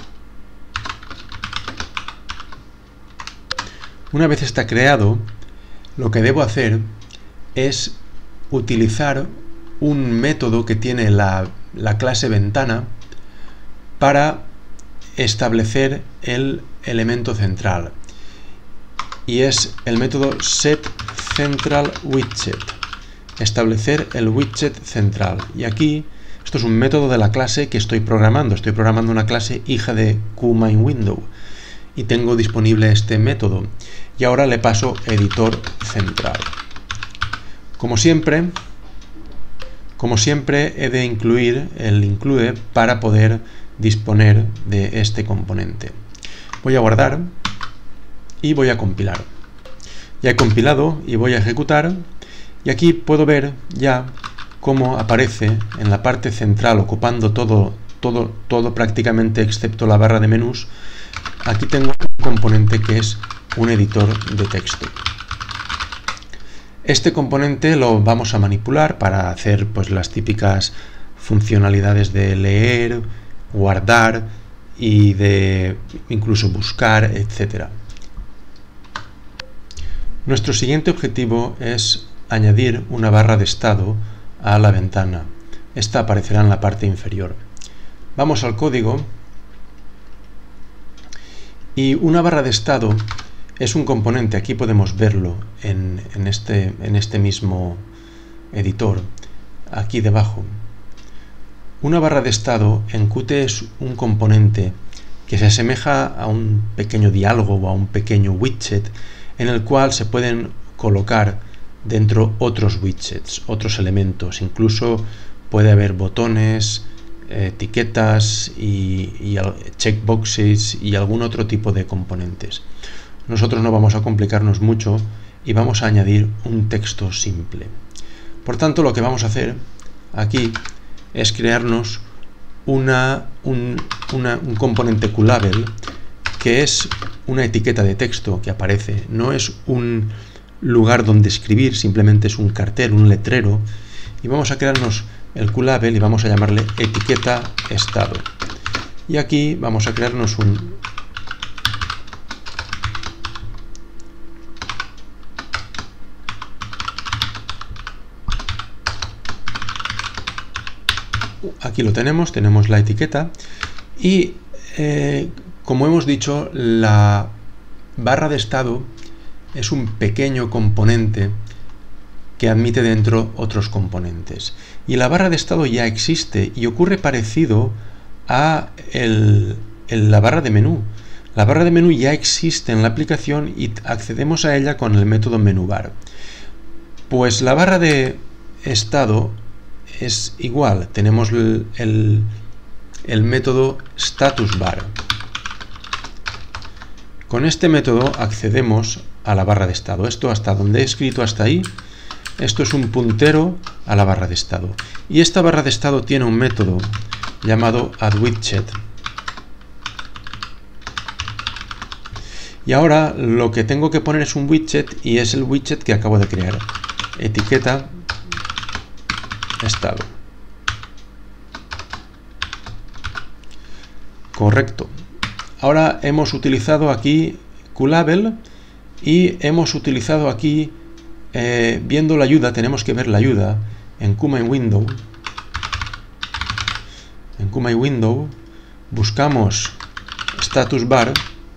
Una vez está creado, lo que debo hacer es utilizar un método que tiene la, la clase ventana para establecer el elemento central. Y es el método setCentralWidget, establecer el widget central. Y aquí, esto es un método de la clase que estoy programando. Estoy programando una clase hija de QMainWindow y tengo disponible este método. Y ahora le paso editor central. Como siempre, como siempre he de incluir el include para poder disponer de este componente. Voy a guardar y voy a compilar. Ya he compilado y voy a ejecutar y aquí puedo ver ya cómo aparece en la parte central, ocupando todo, todo, todo prácticamente excepto la barra de menús. Aquí tengo un componente que es un editor de texto. Este componente lo vamos a manipular para hacer pues las típicas funcionalidades de leer, guardar y de incluso buscar, etcétera. Nuestro siguiente objetivo es añadir una barra de estado a la ventana. Esta aparecerá en la parte inferior. Vamos al código y una barra de estado es un componente, aquí podemos verlo en, en, este, en este mismo editor, aquí debajo. Una barra de estado en Qt es un componente que se asemeja a un pequeño diálogo o a un pequeño widget en el cual se pueden colocar dentro otros widgets, otros elementos. Incluso puede haber botones, etiquetas y, y checkboxes y algún otro tipo de componentes. Nosotros no vamos a complicarnos mucho y vamos a añadir un texto simple. Por tanto, lo que vamos a hacer aquí es crearnos una, un, una, un componente QLabel, que es una etiqueta de texto que aparece. No es un lugar donde escribir, simplemente es un cartel, un letrero. Y vamos a crearnos el QLabel y vamos a llamarle etiqueta estado. Y aquí vamos a crearnos un aquí lo tenemos, tenemos la etiqueta y eh, como hemos dicho, la barra de estado es un pequeño componente que admite dentro otros componentes. Y la barra de estado ya existe y ocurre parecido a el, el, la barra de menú. La barra de menú ya existe en la aplicación y accedemos a ella con el método menubar. Pues la barra de estado es igual. Tenemos el, el, el método statusBar. Con este método accedemos a la barra de estado. Esto hasta donde he escrito hasta ahí. Esto es un puntero a la barra de estado. Y esta barra de estado tiene un método llamado addWidget. Y ahora lo que tengo que poner es un widget y es el widget que acabo de crear. Etiqueta estado. Correcto. Ahora hemos utilizado aquí QLabel y hemos utilizado aquí Eh, viendo la ayuda, tenemos que ver la ayuda en QMyWindow. En QMyWindow buscamos statusBar.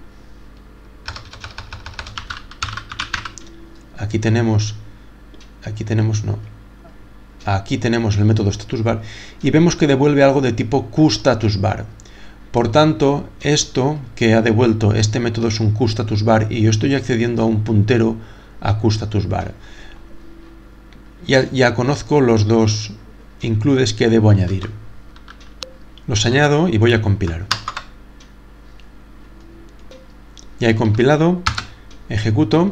Aquí tenemos, aquí tenemos, no, aquí tenemos el método statusBar y vemos que devuelve algo de tipo QStatusBar. Por tanto, esto que ha devuelto este método es un QStatusBar y yo estoy accediendo a un puntero a QStatusBar. Ya, ya conozco los dos includes que debo añadir. Los añado y voy a compilar. Ya he compilado, ejecuto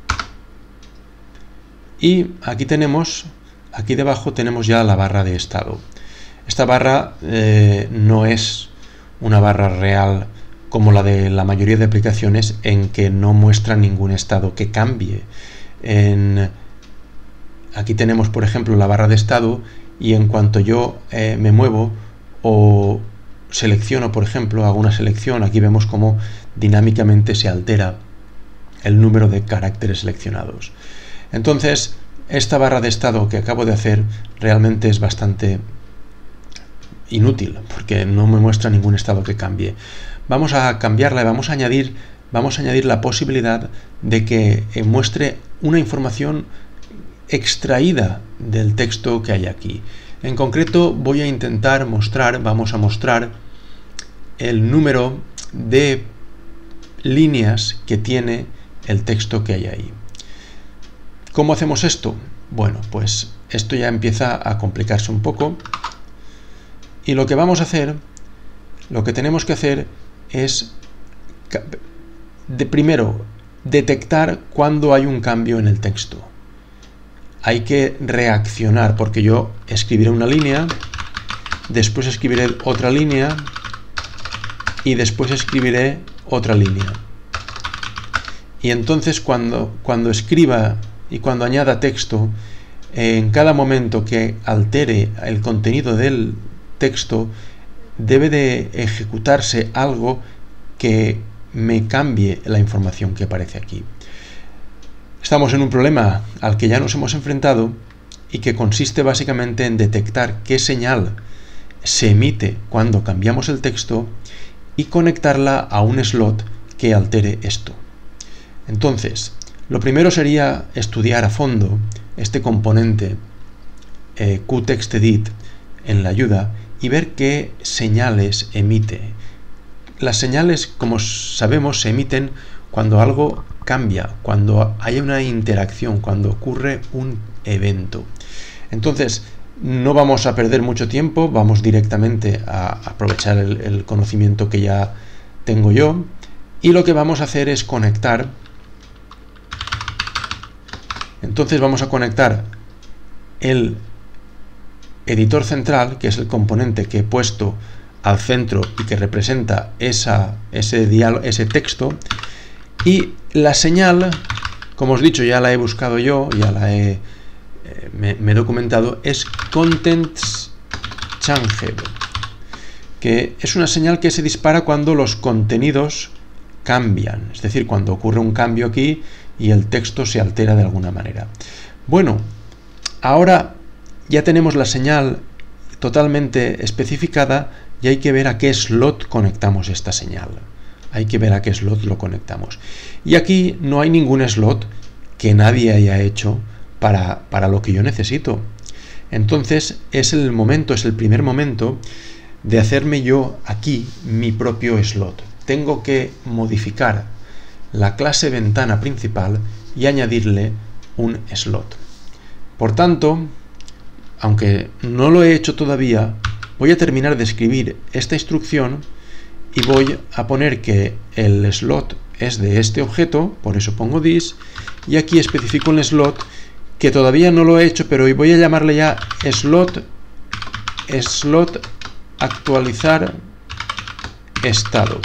y aquí tenemos, aquí debajo tenemos ya la barra de estado. Esta barra eh, no es una barra real como la de la mayoría de aplicaciones en que no muestra ningún estado que cambie. En, aquí tenemos, por ejemplo, la barra de estado y en cuanto yo eh, me muevo o selecciono, por ejemplo, hago una selección, aquí vemos cómo dinámicamente se altera el número de caracteres seleccionados. Entonces, esta barra de estado que acabo de hacer realmente es bastante inútil porque no me muestra ningún estado que cambie. Vamos a cambiarla y vamos a añadir, vamos a añadir la posibilidad de que eh, muestre una información extraída del texto que hay aquí. En concreto voy a intentar mostrar, vamos a mostrar el número de líneas que tiene el texto que hay ahí. ¿Cómo hacemos esto? Bueno, pues esto ya empieza a complicarse un poco y lo que vamos a hacer, lo que tenemos que hacer es de primero detectar cuando hay un cambio en el texto. Hay que reaccionar porque yo escribiré una línea, después escribiré otra línea y después escribiré otra línea. Y entonces cuando, cuando escriba y cuando añada texto, en cada momento que altere el contenido del texto, debe de ejecutarse algo que me cambie la información que aparece aquí. Estamos en un problema al que ya nos hemos enfrentado y que consiste básicamente en detectar qué señal se emite cuando cambiamos el texto y conectarla a un slot que altere esto. Entonces, lo primero sería estudiar a fondo este componente eh, QTextEdit en la ayuda y ver qué señales emite. Las señales, como sabemos, se emiten cuando algo cambia, cuando hay una interacción, cuando ocurre un evento. Entonces, No vamos a perder mucho tiempo, vamos directamente a aprovechar el, el conocimiento que ya tengo yo, y lo que vamos a hacer es conectar. Entonces vamos a conectar el editor central, que es el componente que he puesto al centro y que representa esa, ese, diálogo, ese texto, y la señal, como os he dicho, ya la he buscado yo, ya la he eh, me, me he documentado, es contents changed, que es una señal que se dispara cuando los contenidos cambian, es decir, cuando ocurre un cambio aquí y el texto se altera de alguna manera. Bueno, ahora ya tenemos la señal totalmente especificada y hay que ver a qué slot conectamos esta señal. Hay que ver a qué slot lo conectamos. Y aquí no hay ningún slot que nadie haya hecho para, para lo que yo necesito. Entonces es el momento, es el primer momento de hacerme yo aquí mi propio slot. Tengo que modificar la clase ventana principal y añadirle un slot. Por tanto, aunque no lo he hecho todavía, voy a terminar de escribir esta instrucción y voy a poner que el slot es de este objeto, por eso pongo this, y aquí especifico el slot, que todavía no lo he hecho, pero voy a llamarle ya slot, slot actualizar estado.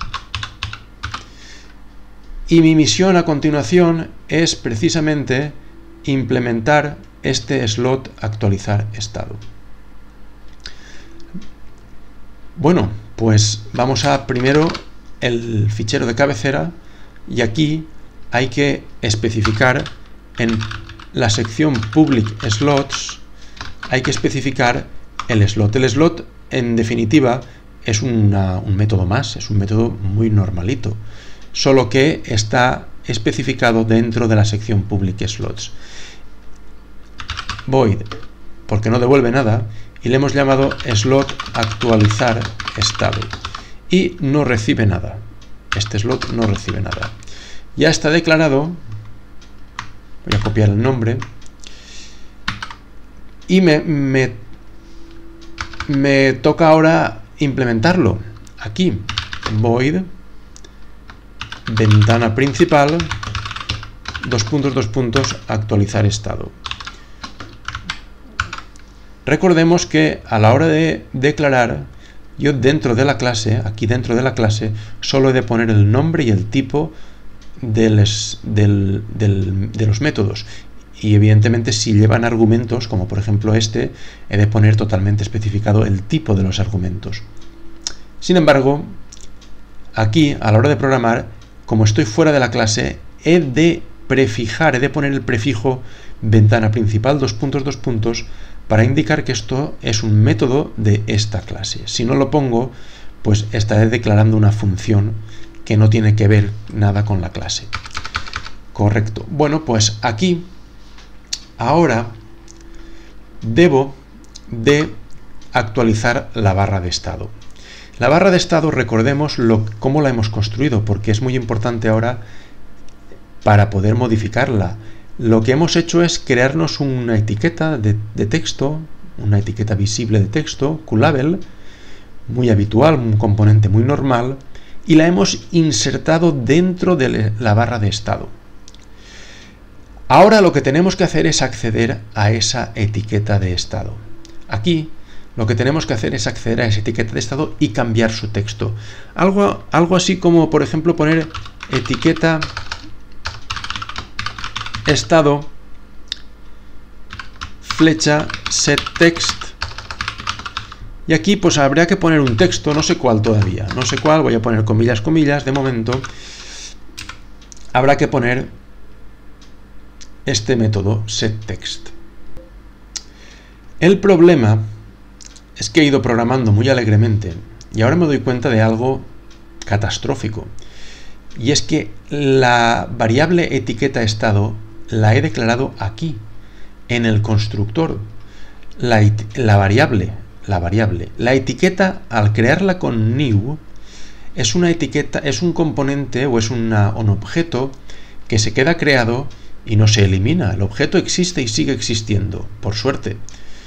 Y mi misión a continuación es precisamente implementar este slot actualizar estado. Bueno, pues vamos a primero el fichero de cabecera, y aquí hay que especificar en la sección public slots, hay que especificar el slot. El slot, en definitiva, es una, un método más, es un método muy normalito, solo que está especificado dentro de la sección public slots. Void, porque no devuelve nada, y le hemos llamado slot actualizar estado, y no recibe nada. Este slot no recibe nada. Ya está declarado. Voy a copiar el nombre y me, me, me toca ahora implementarlo. Aquí, void ventana principal, dos puntos, dos puntos, actualizar estado. Recordemos que a la hora de declarar, yo dentro de la clase, aquí dentro de la clase, solo he de poner el nombre y el tipo del, del, del, de los métodos. Y evidentemente si llevan argumentos, como por ejemplo este, he de poner totalmente especificado el tipo de los argumentos. Sin embargo, aquí a la hora de programar, como estoy fuera de la clase, he de prefijar, he de poner el prefijo ventana principal, dos puntos, dos puntos, para indicar que esto es un método de esta clase. Si no lo pongo, pues estaré declarando una función que no tiene que ver nada con la clase. Correcto. Bueno, pues aquí ahora debo de actualizar la barra de estado. La barra de estado, recordemos lo, cómo la hemos construido, porque es muy importante ahora para poder modificarla. Lo que hemos hecho es crearnos una etiqueta de, de texto, una etiqueta visible de texto, QLabel, muy habitual, un componente muy normal, y la hemos insertado dentro de la barra de estado. Ahora lo que tenemos que hacer es acceder a esa etiqueta de estado. Aquí lo que tenemos que hacer es acceder a esa etiqueta de estado y cambiar su texto. Algo, algo así como, por ejemplo, poner etiqueta estado flecha setText, y aquí pues habría que poner un texto, no sé cuál todavía, no sé cuál, voy a poner comillas, comillas, de momento habrá que poner este método setText. El problema es que he ido programando muy alegremente y ahora me doy cuenta de algo catastrófico, y es que la variable etiqueta estado la he declarado aquí, en el constructor. La, la variable, la variable, la etiqueta, al crearla con new, es una etiqueta, es un componente o es una, un objeto que se queda creado y no se elimina. El objeto existe y sigue existiendo, por suerte.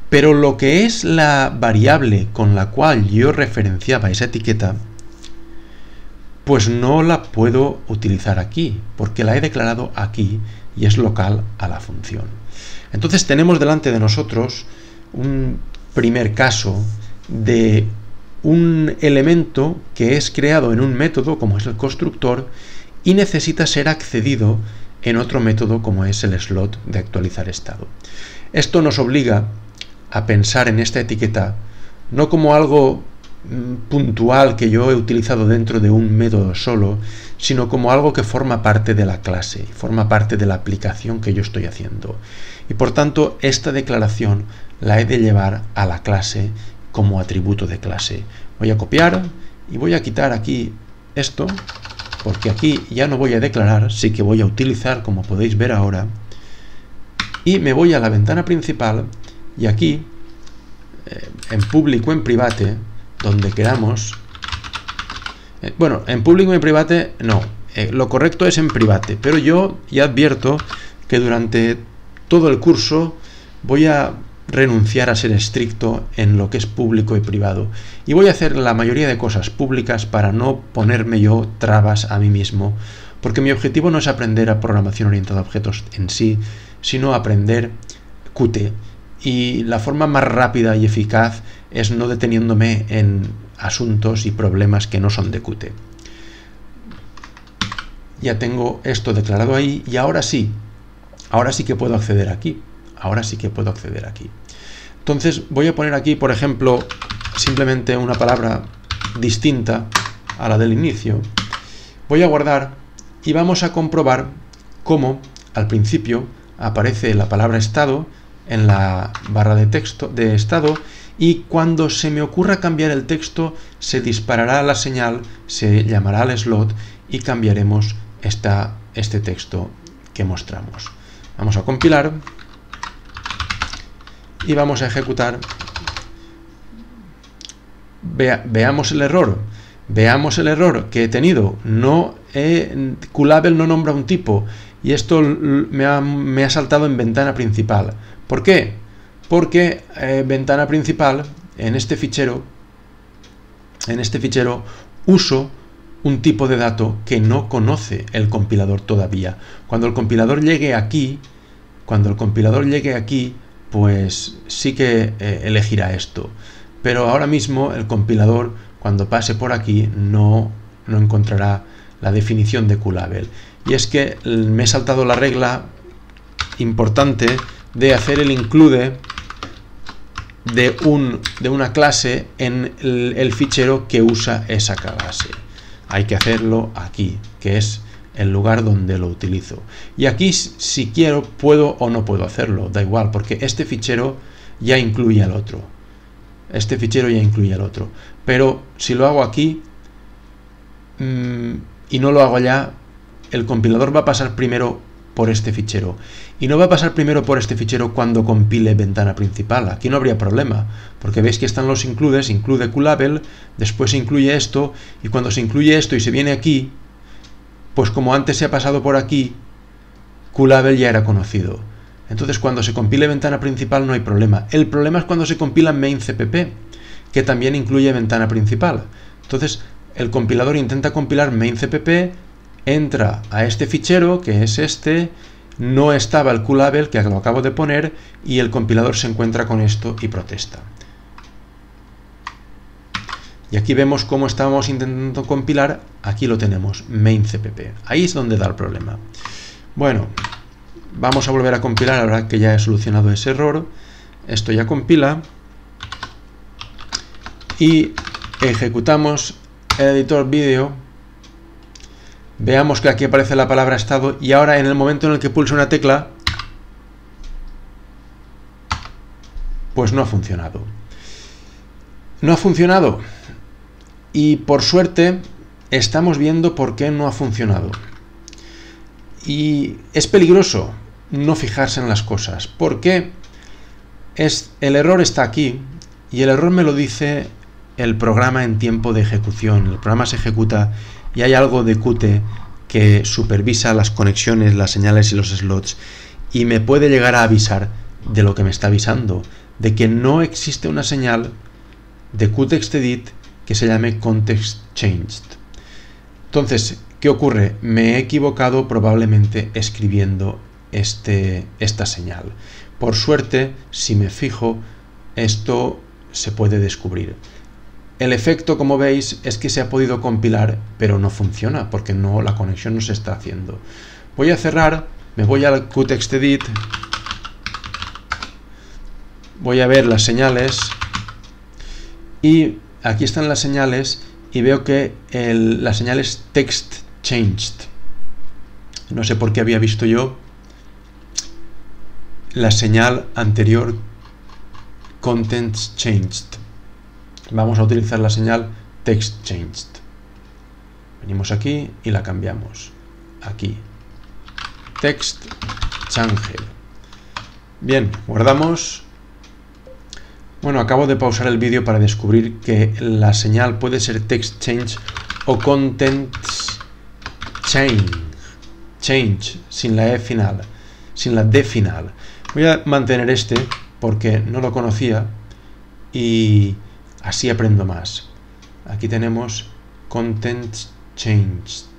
Pero lo que es la variable con la cual yo referenciaba esa etiqueta, pues no la puedo utilizar aquí, porque la he declarado aquí y es local a la función. Entonces tenemos delante de nosotros un primer caso de un elemento que es creado en un método como es el constructor y necesita ser accedido en otro método como es el slot de actualizar estado. Esto nos obliga a pensar en esta etiqueta no como algo puntual que yo he utilizado dentro de un método solo, sino como algo que forma parte de la clase, forma parte de la aplicación que yo estoy haciendo. Y por tanto, esta declaración la he de llevar a la clase como atributo de clase. Voy a copiar y voy a quitar aquí esto, porque aquí ya no voy a declarar, sí que voy a utilizar, como podéis ver ahora, y me voy a la ventana principal y aquí, eh, en público, en private, donde queramos, eh, bueno, en público y en private no, eh, lo correcto es en private, pero yo ya advierto que durante todo el curso voy a renunciar a ser estricto en lo que es público y privado y voy a hacer la mayoría de cosas públicas para no ponerme yo trabas a mí mismo, porque mi objetivo no es aprender a programación orientada a objetos en sí, sino aprender Qt. Y la forma más rápida y eficaz es no deteniéndome en asuntos y problemas que no son de Qt. Ya tengo esto declarado ahí y ahora sí, ahora sí que puedo acceder aquí. Ahora sí que puedo acceder aquí. Entonces voy a poner aquí, por ejemplo, simplemente una palabra distinta a la del inicio. Voy a guardar y vamos a comprobar cómo al principio aparece la palabra estado en la barra de texto de estado y cuando se me ocurra cambiar el texto se disparará la señal, se llamará al slot y cambiaremos esta, este texto que mostramos. Vamos a compilar y vamos a ejecutar. Vea, veamos el error. Veamos el error que he tenido. No he, QLabel no nombra un tipo y esto me ha, me ha saltado en ventana principal. ¿Por qué? Porque eh, ventana principal, en este fichero, en este fichero uso un tipo de dato que no conoce el compilador todavía. Cuando el compilador llegue aquí, cuando el compilador llegue aquí, pues sí que eh, elegirá esto. Pero ahora mismo el compilador, cuando pase por aquí, no, no encontrará la definición de QLabel. Y es que me he saltado la regla importante de hacer el include de, un, de una clase en el, el fichero que usa esa clase. Hay que hacerlo aquí, que es el lugar donde lo utilizo. Y aquí, si quiero, puedo o no puedo hacerlo, da igual, porque este fichero ya incluye al otro. Este fichero ya incluye al otro. Pero si lo hago aquí mmm, y no lo hago allá, el compilador va a pasar primero por este fichero. Y no va a pasar primero por este fichero cuando compile ventana principal. Aquí no habría problema, porque veis que están los includes, include QLabel, después se incluye esto, y cuando se incluye esto y se viene aquí, pues como antes se ha pasado por aquí, QLabel ya era conocido. Entonces cuando se compile ventana principal no hay problema. El problema es cuando se compila main.cpp, que también incluye ventana principal. Entonces el compilador intenta compilar main.cpp, entra a este fichero, que es este, no estaba el QLabel, que lo acabo de poner, y el compilador se encuentra con esto y protesta. Y aquí vemos cómo estábamos intentando compilar, aquí lo tenemos, main.cpp. Ahí es donde da el problema. Bueno, vamos a volver a compilar ahora que ya he solucionado ese error. Esto ya compila. Y ejecutamos el editor vídeo. Veamos que aquí aparece la palabra estado y ahora en el momento en el que pulso una tecla, pues no ha funcionado. No ha funcionado. Y por suerte estamos viendo por qué no ha funcionado. Y es peligroso no fijarse en las cosas, porque es, el error está aquí y el error me lo dice el programa en tiempo de ejecución. El programa se ejecuta y hay algo de Qt que supervisa las conexiones, las señales y los slots y me puede llegar a avisar de lo que me está avisando, de que no existe una señal de QTextEdit que se llame ContextChanged. Entonces, ¿qué ocurre? Me he equivocado probablemente escribiendo este, esta señal. Por suerte, si me fijo, esto se puede descubrir. El efecto, como veis, es que se ha podido compilar, pero no funciona, porque no, la conexión no se está haciendo. Voy a cerrar, me voy al QTextEdit, voy a ver las señales, y aquí están las señales, y veo que el, la señal es TextChanged. No sé por qué había visto yo la señal anterior ContextChanged. Vamos a utilizar la señal TextChanged. Venimos aquí y la cambiamos. Aquí. TextChanged. Bien, guardamos. Bueno, acabo de pausar el vídeo para descubrir que la señal puede ser TextChange o ContextChange. Change, sin la E final, sin la D final. Voy a mantener este porque no lo conocía y así aprendo más. Aquí tenemos ContextChanged.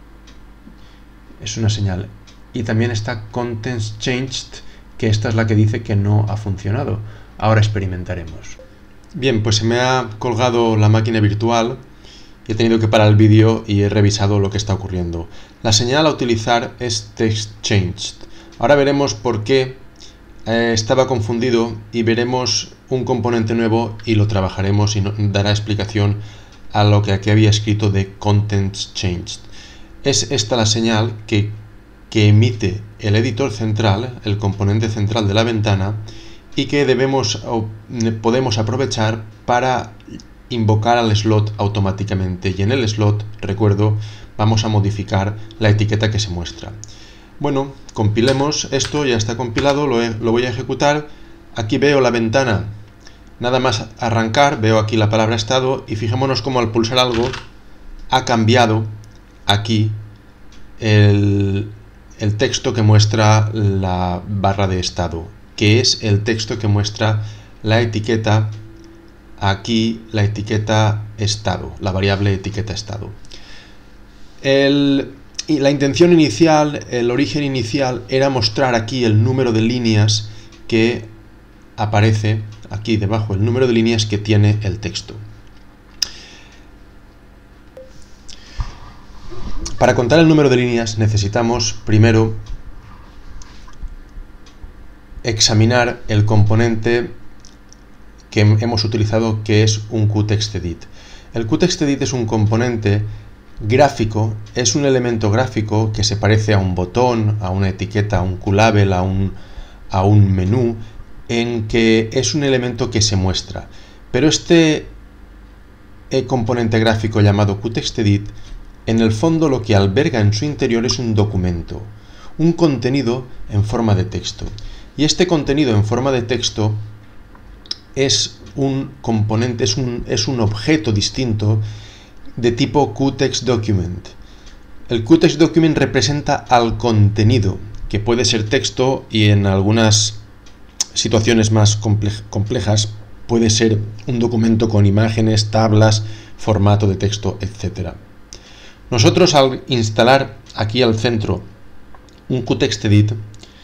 Es una señal. Y también está ContextChanged, que esta es la que dice que no ha funcionado. Ahora experimentaremos. Bien, pues se me ha colgado la máquina virtual y he tenido que parar el vídeo y he revisado lo que está ocurriendo. La señal a utilizar es TextChanged. Ahora veremos por qué eh, estaba confundido y veremos un componente nuevo y lo trabajaremos y no, dará explicación a lo que aquí había escrito de ContextChanged. Es esta la señal que, que emite el editor central, el componente central de la ventana, y que debemos o podemos aprovechar para invocar al slot automáticamente. Y en el slot, recuerdo, vamos a modificar la etiqueta que se muestra. Bueno, compilemos esto, ya está compilado, lo, he, lo voy a ejecutar. Aquí veo la ventana, nada más arrancar, veo aquí la palabra estado y fijémonos cómo al pulsar algo ha cambiado aquí el, el texto que muestra la barra de estado, que es el texto que muestra la etiqueta, aquí la etiqueta estado, la variable etiqueta estado. El, y la intención inicial, el origen inicial, era mostrar aquí el número de líneas que aparece aquí debajo, el número de líneas que tiene el texto. Para contar el número de líneas necesitamos primero examinar el componente que hemos utilizado, que es un QTextEdit. El QTextEdit es un componente gráfico, es un elemento gráfico que se parece a un botón, a una etiqueta, a un Q-label, a un, a un menú, en que es un elemento que se muestra. Pero este componente gráfico llamado QTextEdit, en el fondo lo que alberga en su interior es un documento, un contenido en forma de texto. Y este contenido en forma de texto es un componente, es un, es un objeto distinto de tipo QTextDocument. El QTextDocument representa al contenido, que puede ser texto y en algunas situaciones más complejas puede ser un documento con imágenes, tablas, formato de texto, etcétera. Nosotros, al instalar aquí al centro un QTextEdit,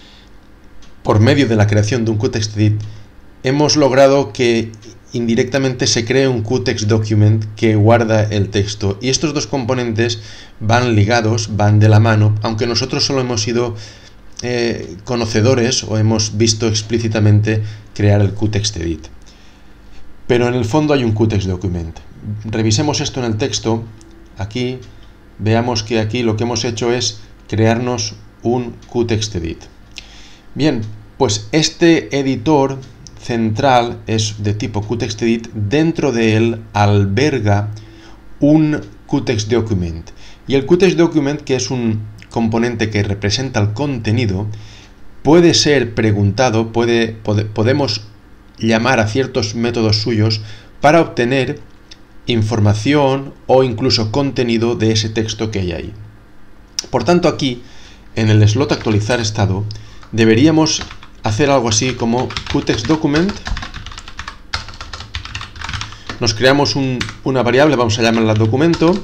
por medio de la creación de un QTextEdit, hemos logrado que indirectamente se cree un QTextDocument que guarda el texto. Y estos dos componentes van ligados, van de la mano, aunque nosotros solo hemos sido eh, conocedores o hemos visto explícitamente crear el QTextEdit. Pero en el fondo hay un QTextDocument. Revisemos esto en el texto. Aquí veamos que aquí lo que hemos hecho es crearnos un QTextEdit. Bien, pues este editor central es de tipo QTextEdit. Dentro de él alberga un QTextDocument. Y el QTextDocument, que es un componente que representa el contenido, puede ser preguntado, puede, pode, podemos llamar a ciertos métodos suyos para obtener información o incluso contenido de ese texto que hay ahí. Por tanto, aquí, en el slot actualizar estado, deberíamos hacer algo así como QTextDocument nos creamos un, una variable, vamos a llamarla documento,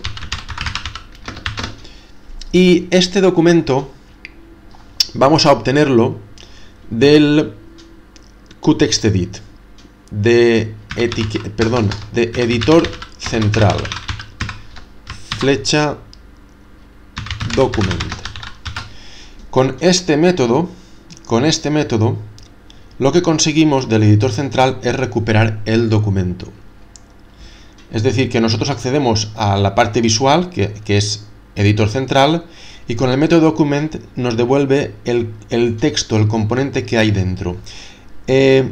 y este documento vamos a obtenerlo del QTextEdit, de, perdón, de editor central, flecha document. Con este método, con este método, lo que conseguimos del editor central es recuperar el documento. Es decir, que nosotros accedemos a la parte visual, que, que es editor central, y con el método document nos devuelve el, el texto, el componente que hay dentro. Eh,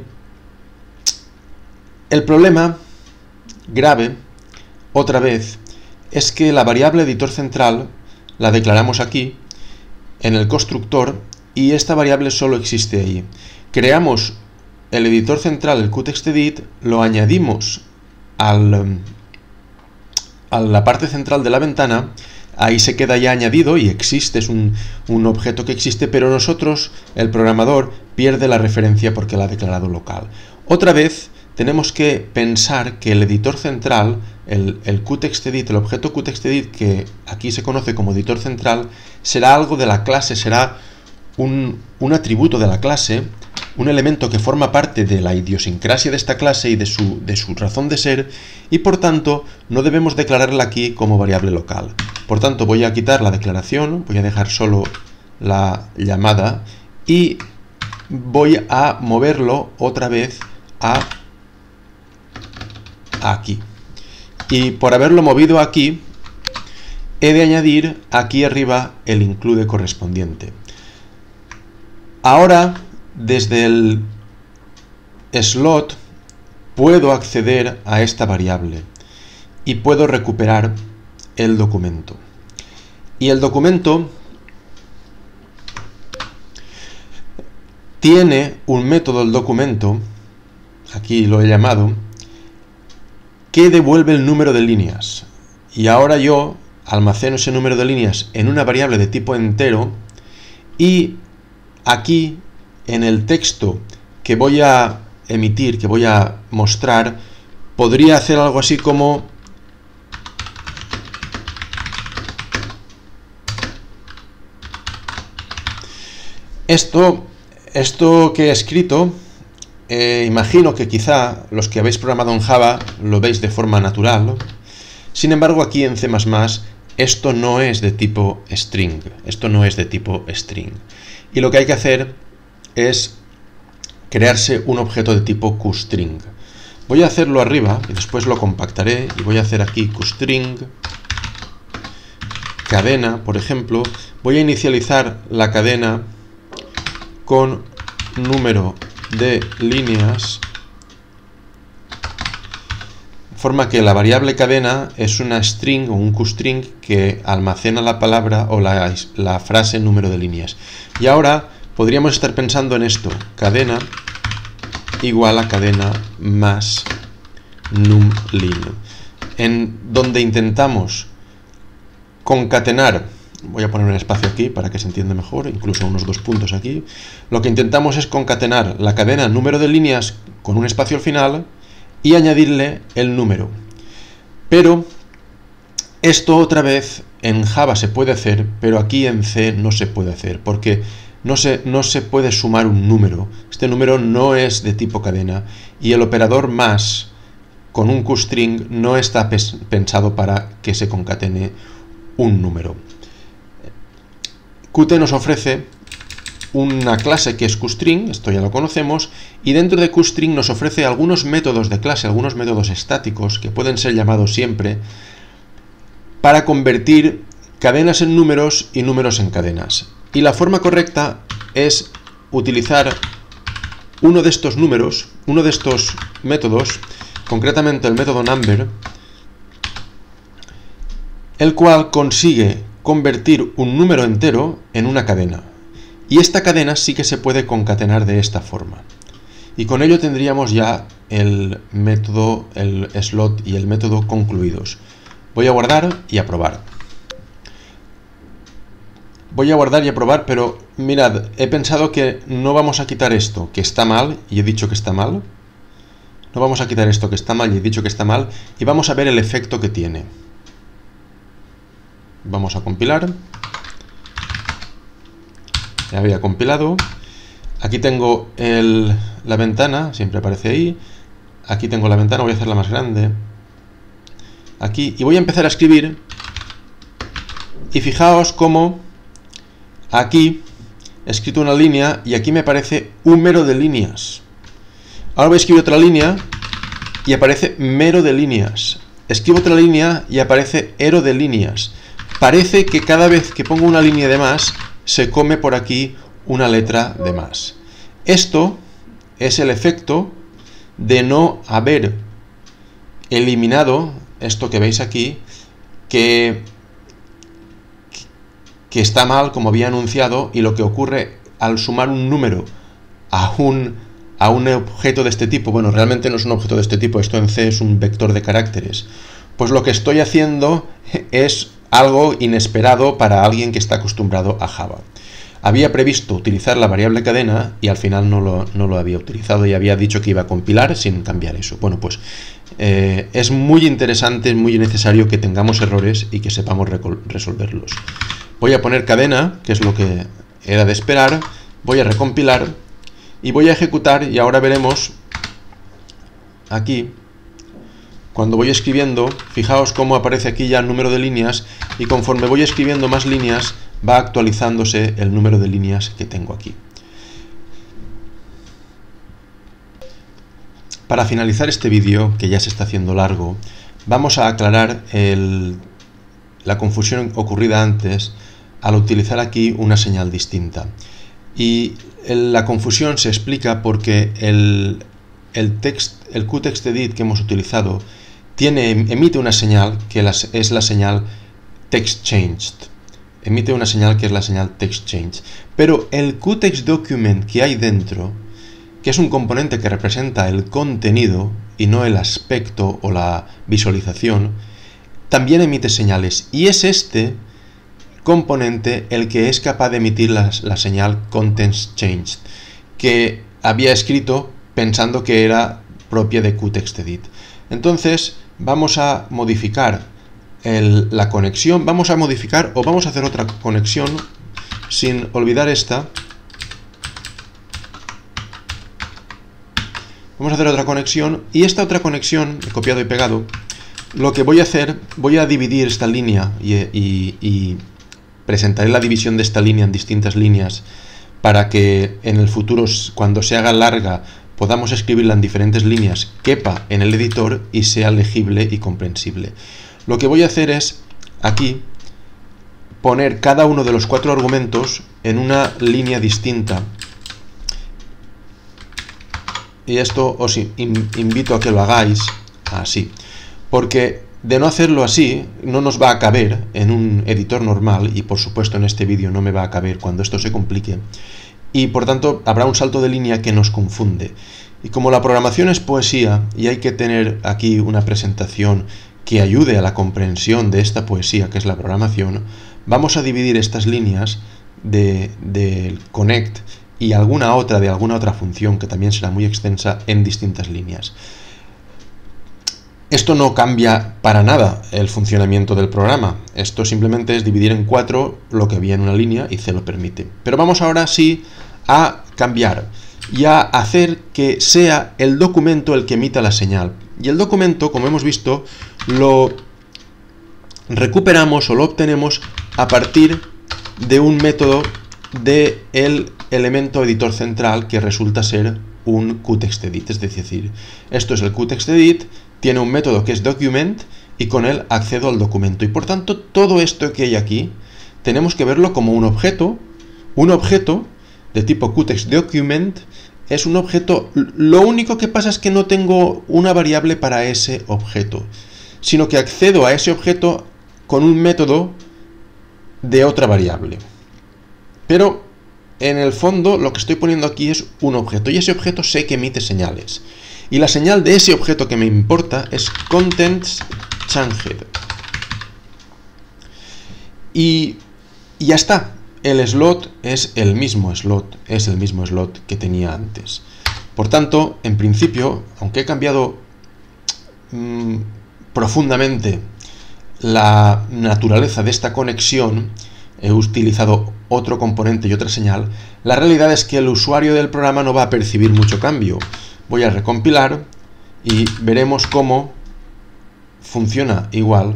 el problema grave, otra vez, es que la variable editor central la declaramos aquí, en el constructor, y esta variable solo existe ahí. Creamos el editor central, el QTextEdit, lo añadimos al, a la parte central de la ventana, ahí se queda ya añadido y existe, es un, un objeto que existe, pero nosotros, el programador, pierde la referencia porque la ha declarado local. Otra vez, tenemos que pensar que el editor central, el, el QTextEdit, el objeto QTextEdit, que aquí se conoce como editor central, será algo de la clase, será un, un atributo de la clase, un elemento que forma parte de la idiosincrasia de esta clase y de su, de su razón de ser, y por tanto no debemos declararla aquí como variable local. Por tanto, voy a quitar la declaración, voy a dejar solo la llamada y voy a moverlo otra vez a aquí. Y por haberlo movido aquí, he de añadir aquí arriba el include correspondiente. Ahora, desde el slot, puedo acceder a esta variable y puedo recuperar el documento. Y el documento tiene un método, el documento, aquí lo he llamado, que devuelve el número de líneas. Y ahora yo almaceno ese número de líneas en una variable de tipo entero, y aquí en el texto que voy a emitir, que voy a mostrar, podría hacer algo así como esto, esto que he escrito. Eh, imagino que quizá los que habéis programado en Java lo veis de forma natural, ¿no? Sin embargo, aquí en C más más esto no es de tipo string, esto no es de tipo string. Y lo que hay que hacer es crearse un objeto de tipo QString. Voy a hacerlo arriba y después lo compactaré y voy a hacer aquí QString cadena, por ejemplo. Voy a inicializar la cadena con número de líneas, de forma que la variable cadena es una string o un QString que almacena la palabra o la, la frase número de líneas. Y ahora podríamos estar pensando en esto: cadena igual a cadena más numLin, en donde intentamos concatenar. Voy a poner un espacio aquí para que se entienda mejor, incluso unos dos puntos aquí. Lo que intentamos es concatenar la cadena número de líneas con un espacio al final y añadirle el número. Pero esto otra vez en Java se puede hacer, pero aquí en C no se puede hacer, porque no se, no se puede sumar un número. Este número no es de tipo cadena y el operador más con un QString no está pensado para que se concatene un número. Qt nos ofrece una clase que es QString, esto ya lo conocemos, y dentro de QString nos ofrece algunos métodos de clase, algunos métodos estáticos que pueden ser llamados siempre, para convertir cadenas en números y números en cadenas. Y la forma correcta es utilizar uno de estos números, uno de estos métodos, concretamente el método number, el cual consigue convertir un número entero en una cadena. Y esta cadena sí que se puede concatenar de esta forma. Y con ello tendríamos ya el método, el slot y el método concluidos. Voy a guardar y a probar. Voy a guardar y a probar, pero mirad, he pensado que no vamos a quitar esto, que está mal, y he dicho que está mal. No vamos a quitar esto que está mal y he dicho que está mal. Y vamos a ver el efecto que tiene. Vamos a compilar. Ya había compilado. Aquí tengo el, la ventana, siempre aparece ahí. Aquí tengo la ventana, voy a hacerla más grande. Aquí, y voy a empezar a escribir. Y fijaos cómo aquí he escrito una línea y aquí me aparece un mero de líneas. Ahora voy a escribir otra línea y aparece mero de líneas. Escribo otra línea y aparece ero de líneas. Parece que cada vez que pongo una línea de más, se come por aquí una letra de más. Esto es el efecto de no haber eliminado esto que veis aquí, que, que está mal, como había anunciado, y lo que ocurre al sumar un número a un, a un objeto de este tipo, bueno, realmente no es un objeto de este tipo, esto en C es un vector de caracteres, pues lo que estoy haciendo es algo inesperado para alguien que está acostumbrado a Java. Había previsto utilizar la variable cadena y al final no lo, no lo había utilizado y había dicho que iba a compilar sin cambiar eso. Bueno, pues eh, es muy interesante, es muy necesario que tengamos errores y que sepamos resolverlos. Voy a poner cadena, que es lo que era de esperar, voy a recompilar y voy a ejecutar y ahora veremos aquí, cuando voy escribiendo, fijaos cómo aparece aquí ya el número de líneas y conforme voy escribiendo más líneas, va actualizándose el número de líneas que tengo aquí. Para finalizar este vídeo, que ya se está haciendo largo, vamos a aclarar el, la confusión ocurrida antes al utilizar aquí una señal distinta. Y el, la confusión se explica porque el, el, text, el QTextEdit que hemos utilizado tiene, emite una señal que las, es la señal TextChanged. Emite una señal que es la señal TextChange. Pero el QTextDocument que hay dentro, que es un componente que representa el contenido y no el aspecto o la visualización, también emite señales. Y es este componente el que es capaz de emitir la, la señal ContextChanged, que había escrito pensando que era propia de QTextEdit. Entonces vamos a modificar El, la conexión, vamos a modificar o vamos a hacer otra conexión sin olvidar esta. Vamos a hacer otra conexión y esta otra conexión, he copiado y pegado, lo que voy a hacer, voy a dividir esta línea y, y, y presentaré la división de esta línea en distintas líneas para que en el futuro, cuando se haga larga, podamos escribirla en diferentes líneas, quepa en el editor y sea legible y comprensible. Lo que voy a hacer es, aquí, poner cada uno de los cuatro argumentos en una línea distinta. Y esto os invito a que lo hagáis así. Porque de no hacerlo así, no nos va a caber en un editor normal, y por supuesto en este vídeo no me va a caber cuando esto se complique. Y por tanto habrá un salto de línea que nos confunde. Y como la programación es poesía, y hay que tener aquí una presentación que ayude a la comprensión de esta poesía que es la programación, vamos a dividir estas líneas de, de connect y alguna otra de alguna otra función que también será muy extensa en distintas líneas. Esto no cambia para nada el funcionamiento del programa, esto simplemente es dividir en cuatro lo que había en una línea y C lo permite. Pero vamos ahora sí a cambiar y a hacer que sea el documento el que emita la señal. Y el documento, como hemos visto, lo recuperamos o lo obtenemos a partir de un método del elemento editor central que resulta ser un QTextEdit. Es decir, esto es el QTextEdit, tiene un método que es document y con él accedo al documento. Y por tanto, todo esto que hay aquí tenemos que verlo como un objeto. Un objeto de tipo QTextDocument es un objeto, lo único que pasa es que no tengo una variable para ese objeto, sino que accedo a ese objeto con un método de otra variable. Pero en el fondo lo que estoy poniendo aquí es un objeto, y ese objeto sé que emite señales. Y la señal de ese objeto que me importa es ContextChanged. Y, y ya está. El slot es el mismo slot, es el mismo slot que tenía antes. Por tanto, en principio, aunque he cambiado mmm, profundamente la naturaleza de esta conexión, he utilizado otro componente y otra señal, la realidad es que el usuario del programa no va a percibir mucho cambio. Voy a recompilar y veremos cómo funciona igual.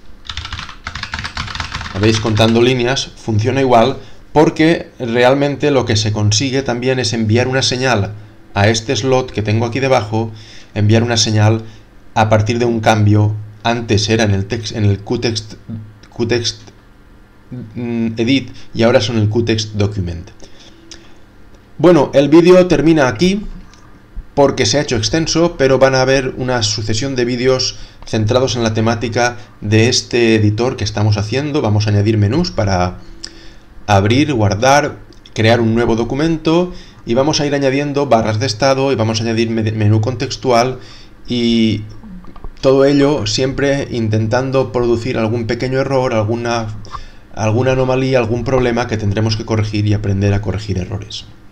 ¿Veis? Contando líneas, funciona igual, porque realmente lo que se consigue también es enviar una señal a este slot que tengo aquí debajo, enviar una señal a partir de un cambio. Antes era en el, text, en el QText, QText Edit y ahora son el QText Document. Bueno, el vídeo termina aquí porque se ha hecho extenso, pero van a haber una sucesión de vídeos centrados en la temática de este editor que estamos haciendo. Vamos a añadir menús para abrir, guardar, crear un nuevo documento, y vamos a ir añadiendo barras de estado y vamos a añadir menú contextual, y todo ello siempre intentando producir algún pequeño error, alguna, alguna anomalía, algún problema que tendremos que corregir y aprender a corregir errores.